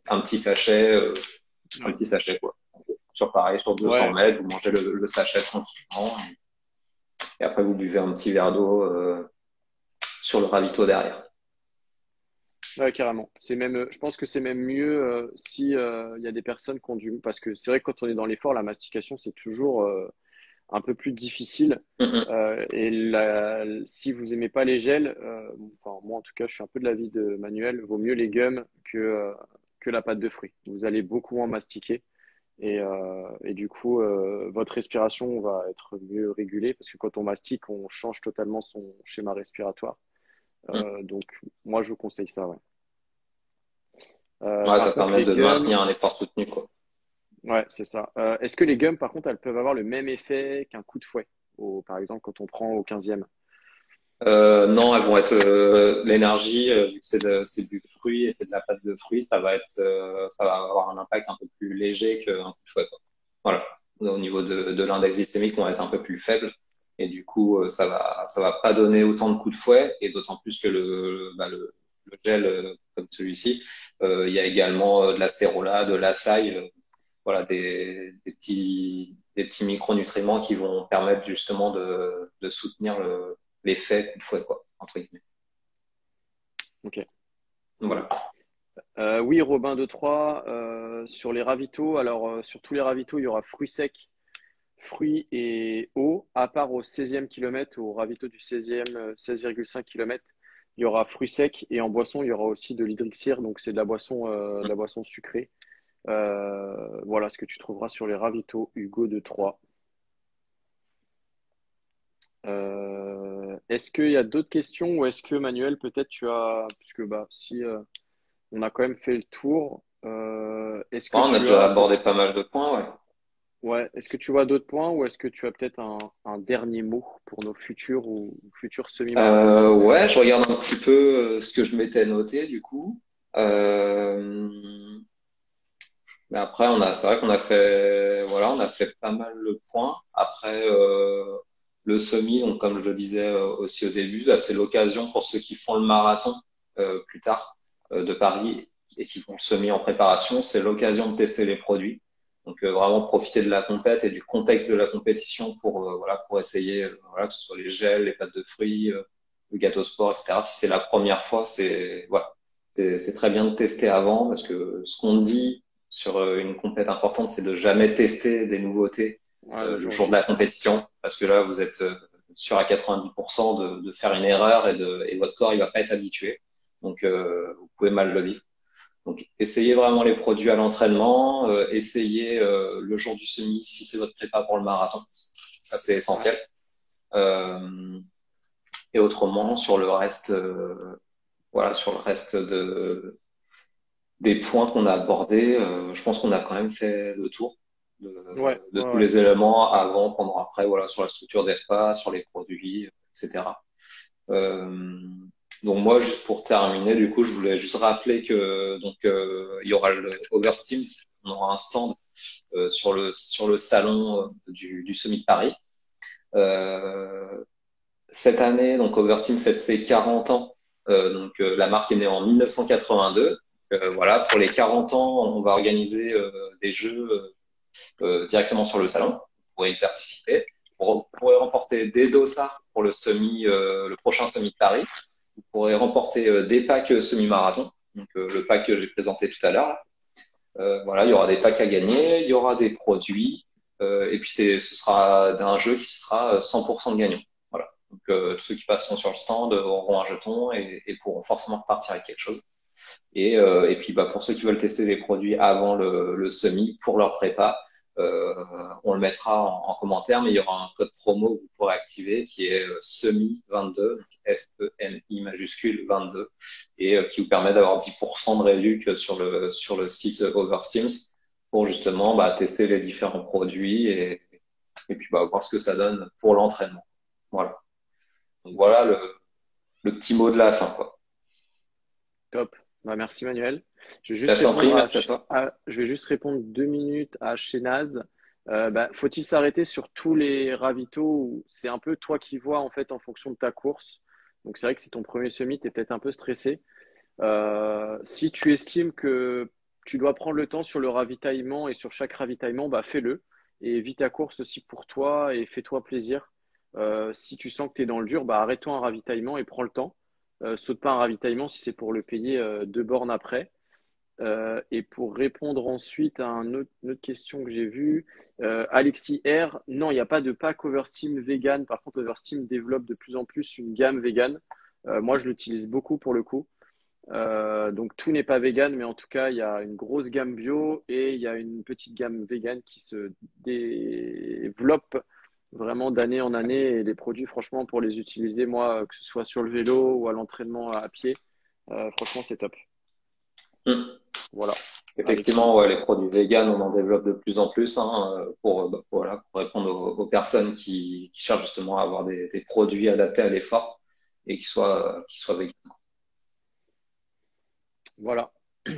B: un
C: Ouais.
B: petit sachet quoi. Sur pareil, sur 200
C: Ouais,
B: mètres, vous mangez le sachet tranquillement et après vous buvez un petit verre d'eau sur le ravito derrière.
C: ouais, carrément. C'est même, je pense que c'est même mieux si il y a des personnes qui ont du, parce que c'est vrai que quand on est dans l'effort, la mastication c'est toujours un peu plus difficile.
B: Mm
C: Si vous aimez pas les gels, enfin moi en tout cas, je suis un peu de l'avis de Manuel, vaut mieux les gums que la pâte de fruits. Vous allez beaucoup moins mastiquer et du coup votre respiration va être mieux régulée parce que quand on mastique, on change totalement son schéma respiratoire.
B: -hmm.
C: Donc moi je vous conseille ça. Ouais.
B: Ouais,
C: Par
B: ça
C: contre
B: permet
C: les
B: de
C: gums,
B: maintenir un effort soutenu quoi.
C: ouais c'est ça. Est-ce que les gums par contre elles peuvent avoir le même effet qu'un coup de fouet, par exemple quand on prend au 15e?
B: Non, elles vont être l'énergie vu que c'est du fruit et c'est de la pâte de fruits, ça va avoir un impact un peu plus léger qu'un coup de fouet, quoi. Voilà. Au niveau de l'index glycémique, on va être un peu plus faible et du coup ça va pas donner autant de coups de fouet et d'autant plus que le gel comme celui-ci, il y a également de l'acérola, de l'açaï, voilà des petits micronutriments qui vont permettre justement de soutenir l'effet coup de fouet quoi entre guillemets.
C: Ok.
B: Voilà.
C: Oui, Robin de Troyes, sur les ravitaux. Alors, sur tous les ravitaux, il y aura fruits secs, fruits et eau, à part au 16e kilomètre, au ravito du 16e, 16,5 km, il y aura fruits secs et en boisson, il y aura aussi de l'hydrixir, donc c'est de la boisson sucrée. Voilà ce que tu trouveras sur les ravitaux Hugo de Troyes. Est-ce qu'il y a d'autres questions ou est-ce que Manuel, peut-être tu as, puisque bah, si on a quand même fait le tour, est-ce que
B: Ouais, on a
C: tu
B: déjà
C: as
B: abordé pas mal de points, ouais.
C: ouais, est-ce que tu vois d'autres points ou est-ce que tu as peut-être un dernier mot pour nos futurs ou futurs semi-marathons?
B: Ouais, je regarde un petit peu ce que je m'étais noté du coup. Euh, mais après, c'est vrai qu'on a fait, voilà, on a fait pas mal de points. Après, le semi, donc comme je le disais aussi au début, là, c'est l'occasion pour ceux qui font le marathon plus tard de Paris et qui font le semi en préparation, c'est l'occasion de tester les produits. Donc vraiment profiter de la compète et du contexte de la compétition pour voilà pour essayer voilà que ce soit les gels, les pâtes de fruits, le gâteau sport, etc. Si c'est la première fois, c'est voilà, c'est très bien de tester avant parce que ce qu'on dit sur une compète importante, c'est de jamais tester des nouveautés
C: Ouais, le
B: le
C: jour
B: jour de
C: J.
B: la compétition, parce que là, vous êtes sûr à 90% de faire une erreur et votre corps, il va pas être habitué. Donc, vous pouvez mal le vivre. Donc, essayez vraiment les produits à l'entraînement, essayez le jour du semi si c'est votre prépa pour le marathon. Ça, c'est
C: Ouais.
B: essentiel. Euh, et autrement, sur le reste, voilà, sur le reste des points qu'on a abordés, je pense qu'on a quand même fait le tour
C: Ouais,
B: de
C: ouais,
B: tous
C: ouais.
B: les éléments avant, pendant, après, voilà, sur la structure des repas, sur les produits, etc. Euh, donc moi, juste pour terminer, du coup, je voulais juste rappeler que donc il y aura le Oversteam, on aura un stand sur le salon du Summit de Paris. Euh, Cette année, donc Oversteam fête ses 40 ans. La marque est née en 1982. Voilà, pour les 40 ans, on va organiser des jeux directement sur le salon. Vous pourrez y participer. Vous pourrez remporter des dossards pour le prochain semi de Paris. Vous pourrez remporter des packs semi-marathon. Donc le pack que j'ai présenté tout à l'heure. Voilà, il y aura des packs à gagner, il y aura des produits. Et puis ce sera un jeu qui sera 100% de gagnant. Voilà. Donc tous ceux qui passeront sur le stand auront un jeton et pourront forcément repartir avec quelque chose. Et puis bah, pour ceux qui veulent tester des produits avant le semi pour leur prépa, on le mettra en commentaire, mais il y aura un code promo que vous pourrez activer qui est SEMI22, donc SEMI majuscule 22, et qui vous permet d'avoir 10% de réduc sur le site Oversteams pour justement bah, tester les différents produits et puis bah, voir ce que ça donne pour l'entraînement. Voilà. Donc voilà le petit mot de la fin, quoi.
C: Top. Bah, merci Manuel. Je vais
B: Bah,
C: juste
B: je t'en prie,
C: répondre
B: merci à toi.
C: je vais juste répondre 2 minutes à Shénaz. Bah, faut-il s'arrêter sur tous les ravitaux ou c'est un peu toi qui vois en fait en fonction de ta course. Donc c'est vrai que c'est ton premier semi, tu es peut-être un peu stressé. Si tu estimes que tu dois prendre le temps sur le ravitaillement et sur chaque ravitaillement, bah fais-le. Et vis ta course aussi pour toi et fais-toi plaisir. Si tu sens que tu es dans le dur, bah arrête-toi un ravitaillement et prends le temps. Saute pas un ravitaillement si c'est pour le payer 2 bornes après. Et pour répondre ensuite à une autre question que j'ai vue, Alexis R, non, il n'y a pas de pack Oversteam vegan. Par contre, Oversteam développe de plus en plus une gamme vegan. Moi, je l'utilise beaucoup pour le coup. Donc tout n'est pas vegan, mais en tout cas, il y a une grosse gamme bio et il y a une petite gamme vegan qui se développe vraiment d'année en année. Et les produits, franchement, pour les utiliser, moi, que ce soit sur le vélo ou à l'entraînement à pied, franchement, c'est top.
B: Hmm.
C: Voilà, Alexis.
B: Effectivement, ouais, les produits véganes, on en développe de plus en plus hein, voilà, pour répondre aux personnes qui cherchent justement à avoir des produits adaptés à l'effort et qui soient véganes.
C: Voilà.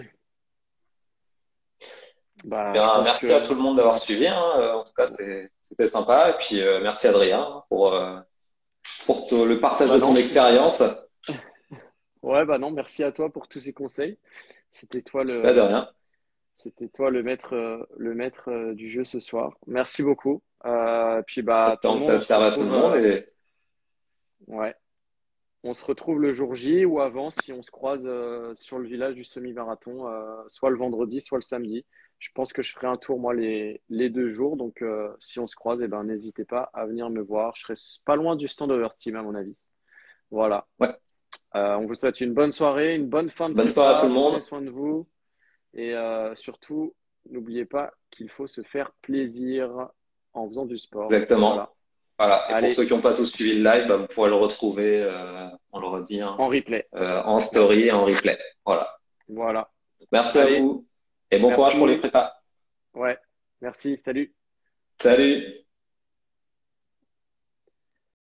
C: Bah, je
B: Bien,
C: pense
B: merci à
C: que
B: tout le monde
C: on
B: d'avoir
C: a
B: suivi. Hein. En tout cas, c'était sympa. Et puis, merci Adrien hein, pour le partage
C: bah
B: de ton
C: non.
B: expérience.
C: Ouais, bah non, merci à toi pour tous ces conseils. C'était toi
B: Pas de
C: le,
B: rien.
C: c'était toi le maître du jeu ce soir. Merci beaucoup. Puis bah tout le
B: Espérons que
C: monde,
B: ça serve à tout le monde. Et
C: ouais, on se retrouve le jour J ou avant si on se croise sur le village du semi-marathon, soit le vendredi, soit le samedi. Je pense que je ferai un tour moi les 2 jours. Donc si on se croise, eh ben n'hésitez pas à venir me voir. Je serai pas loin du stand Oversteam à mon avis. Voilà.
B: ouais,
C: On vous souhaite une bonne soirée, une bonne fin de
B: bonne soirée à tout
C: prépa.
B: le
C: Prenez
B: monde.
C: soin de vous. Et surtout, n'oubliez pas qu'il faut se faire plaisir en faisant du sport.
B: Exactement.
C: Voilà.
B: Voilà. Et pour
C: Allez,
B: ceux qui n'ont pas tous suivi le live, bah, vous pourrez le retrouver, on le redit, hein,
C: en replay.
B: en story et en replay. Voilà.
C: Voilà.
B: Merci à
C: Allez,
B: vous et bon courage pour les
C: merci.
B: prépas.
C: Ouais, merci. Salut.
B: Salut!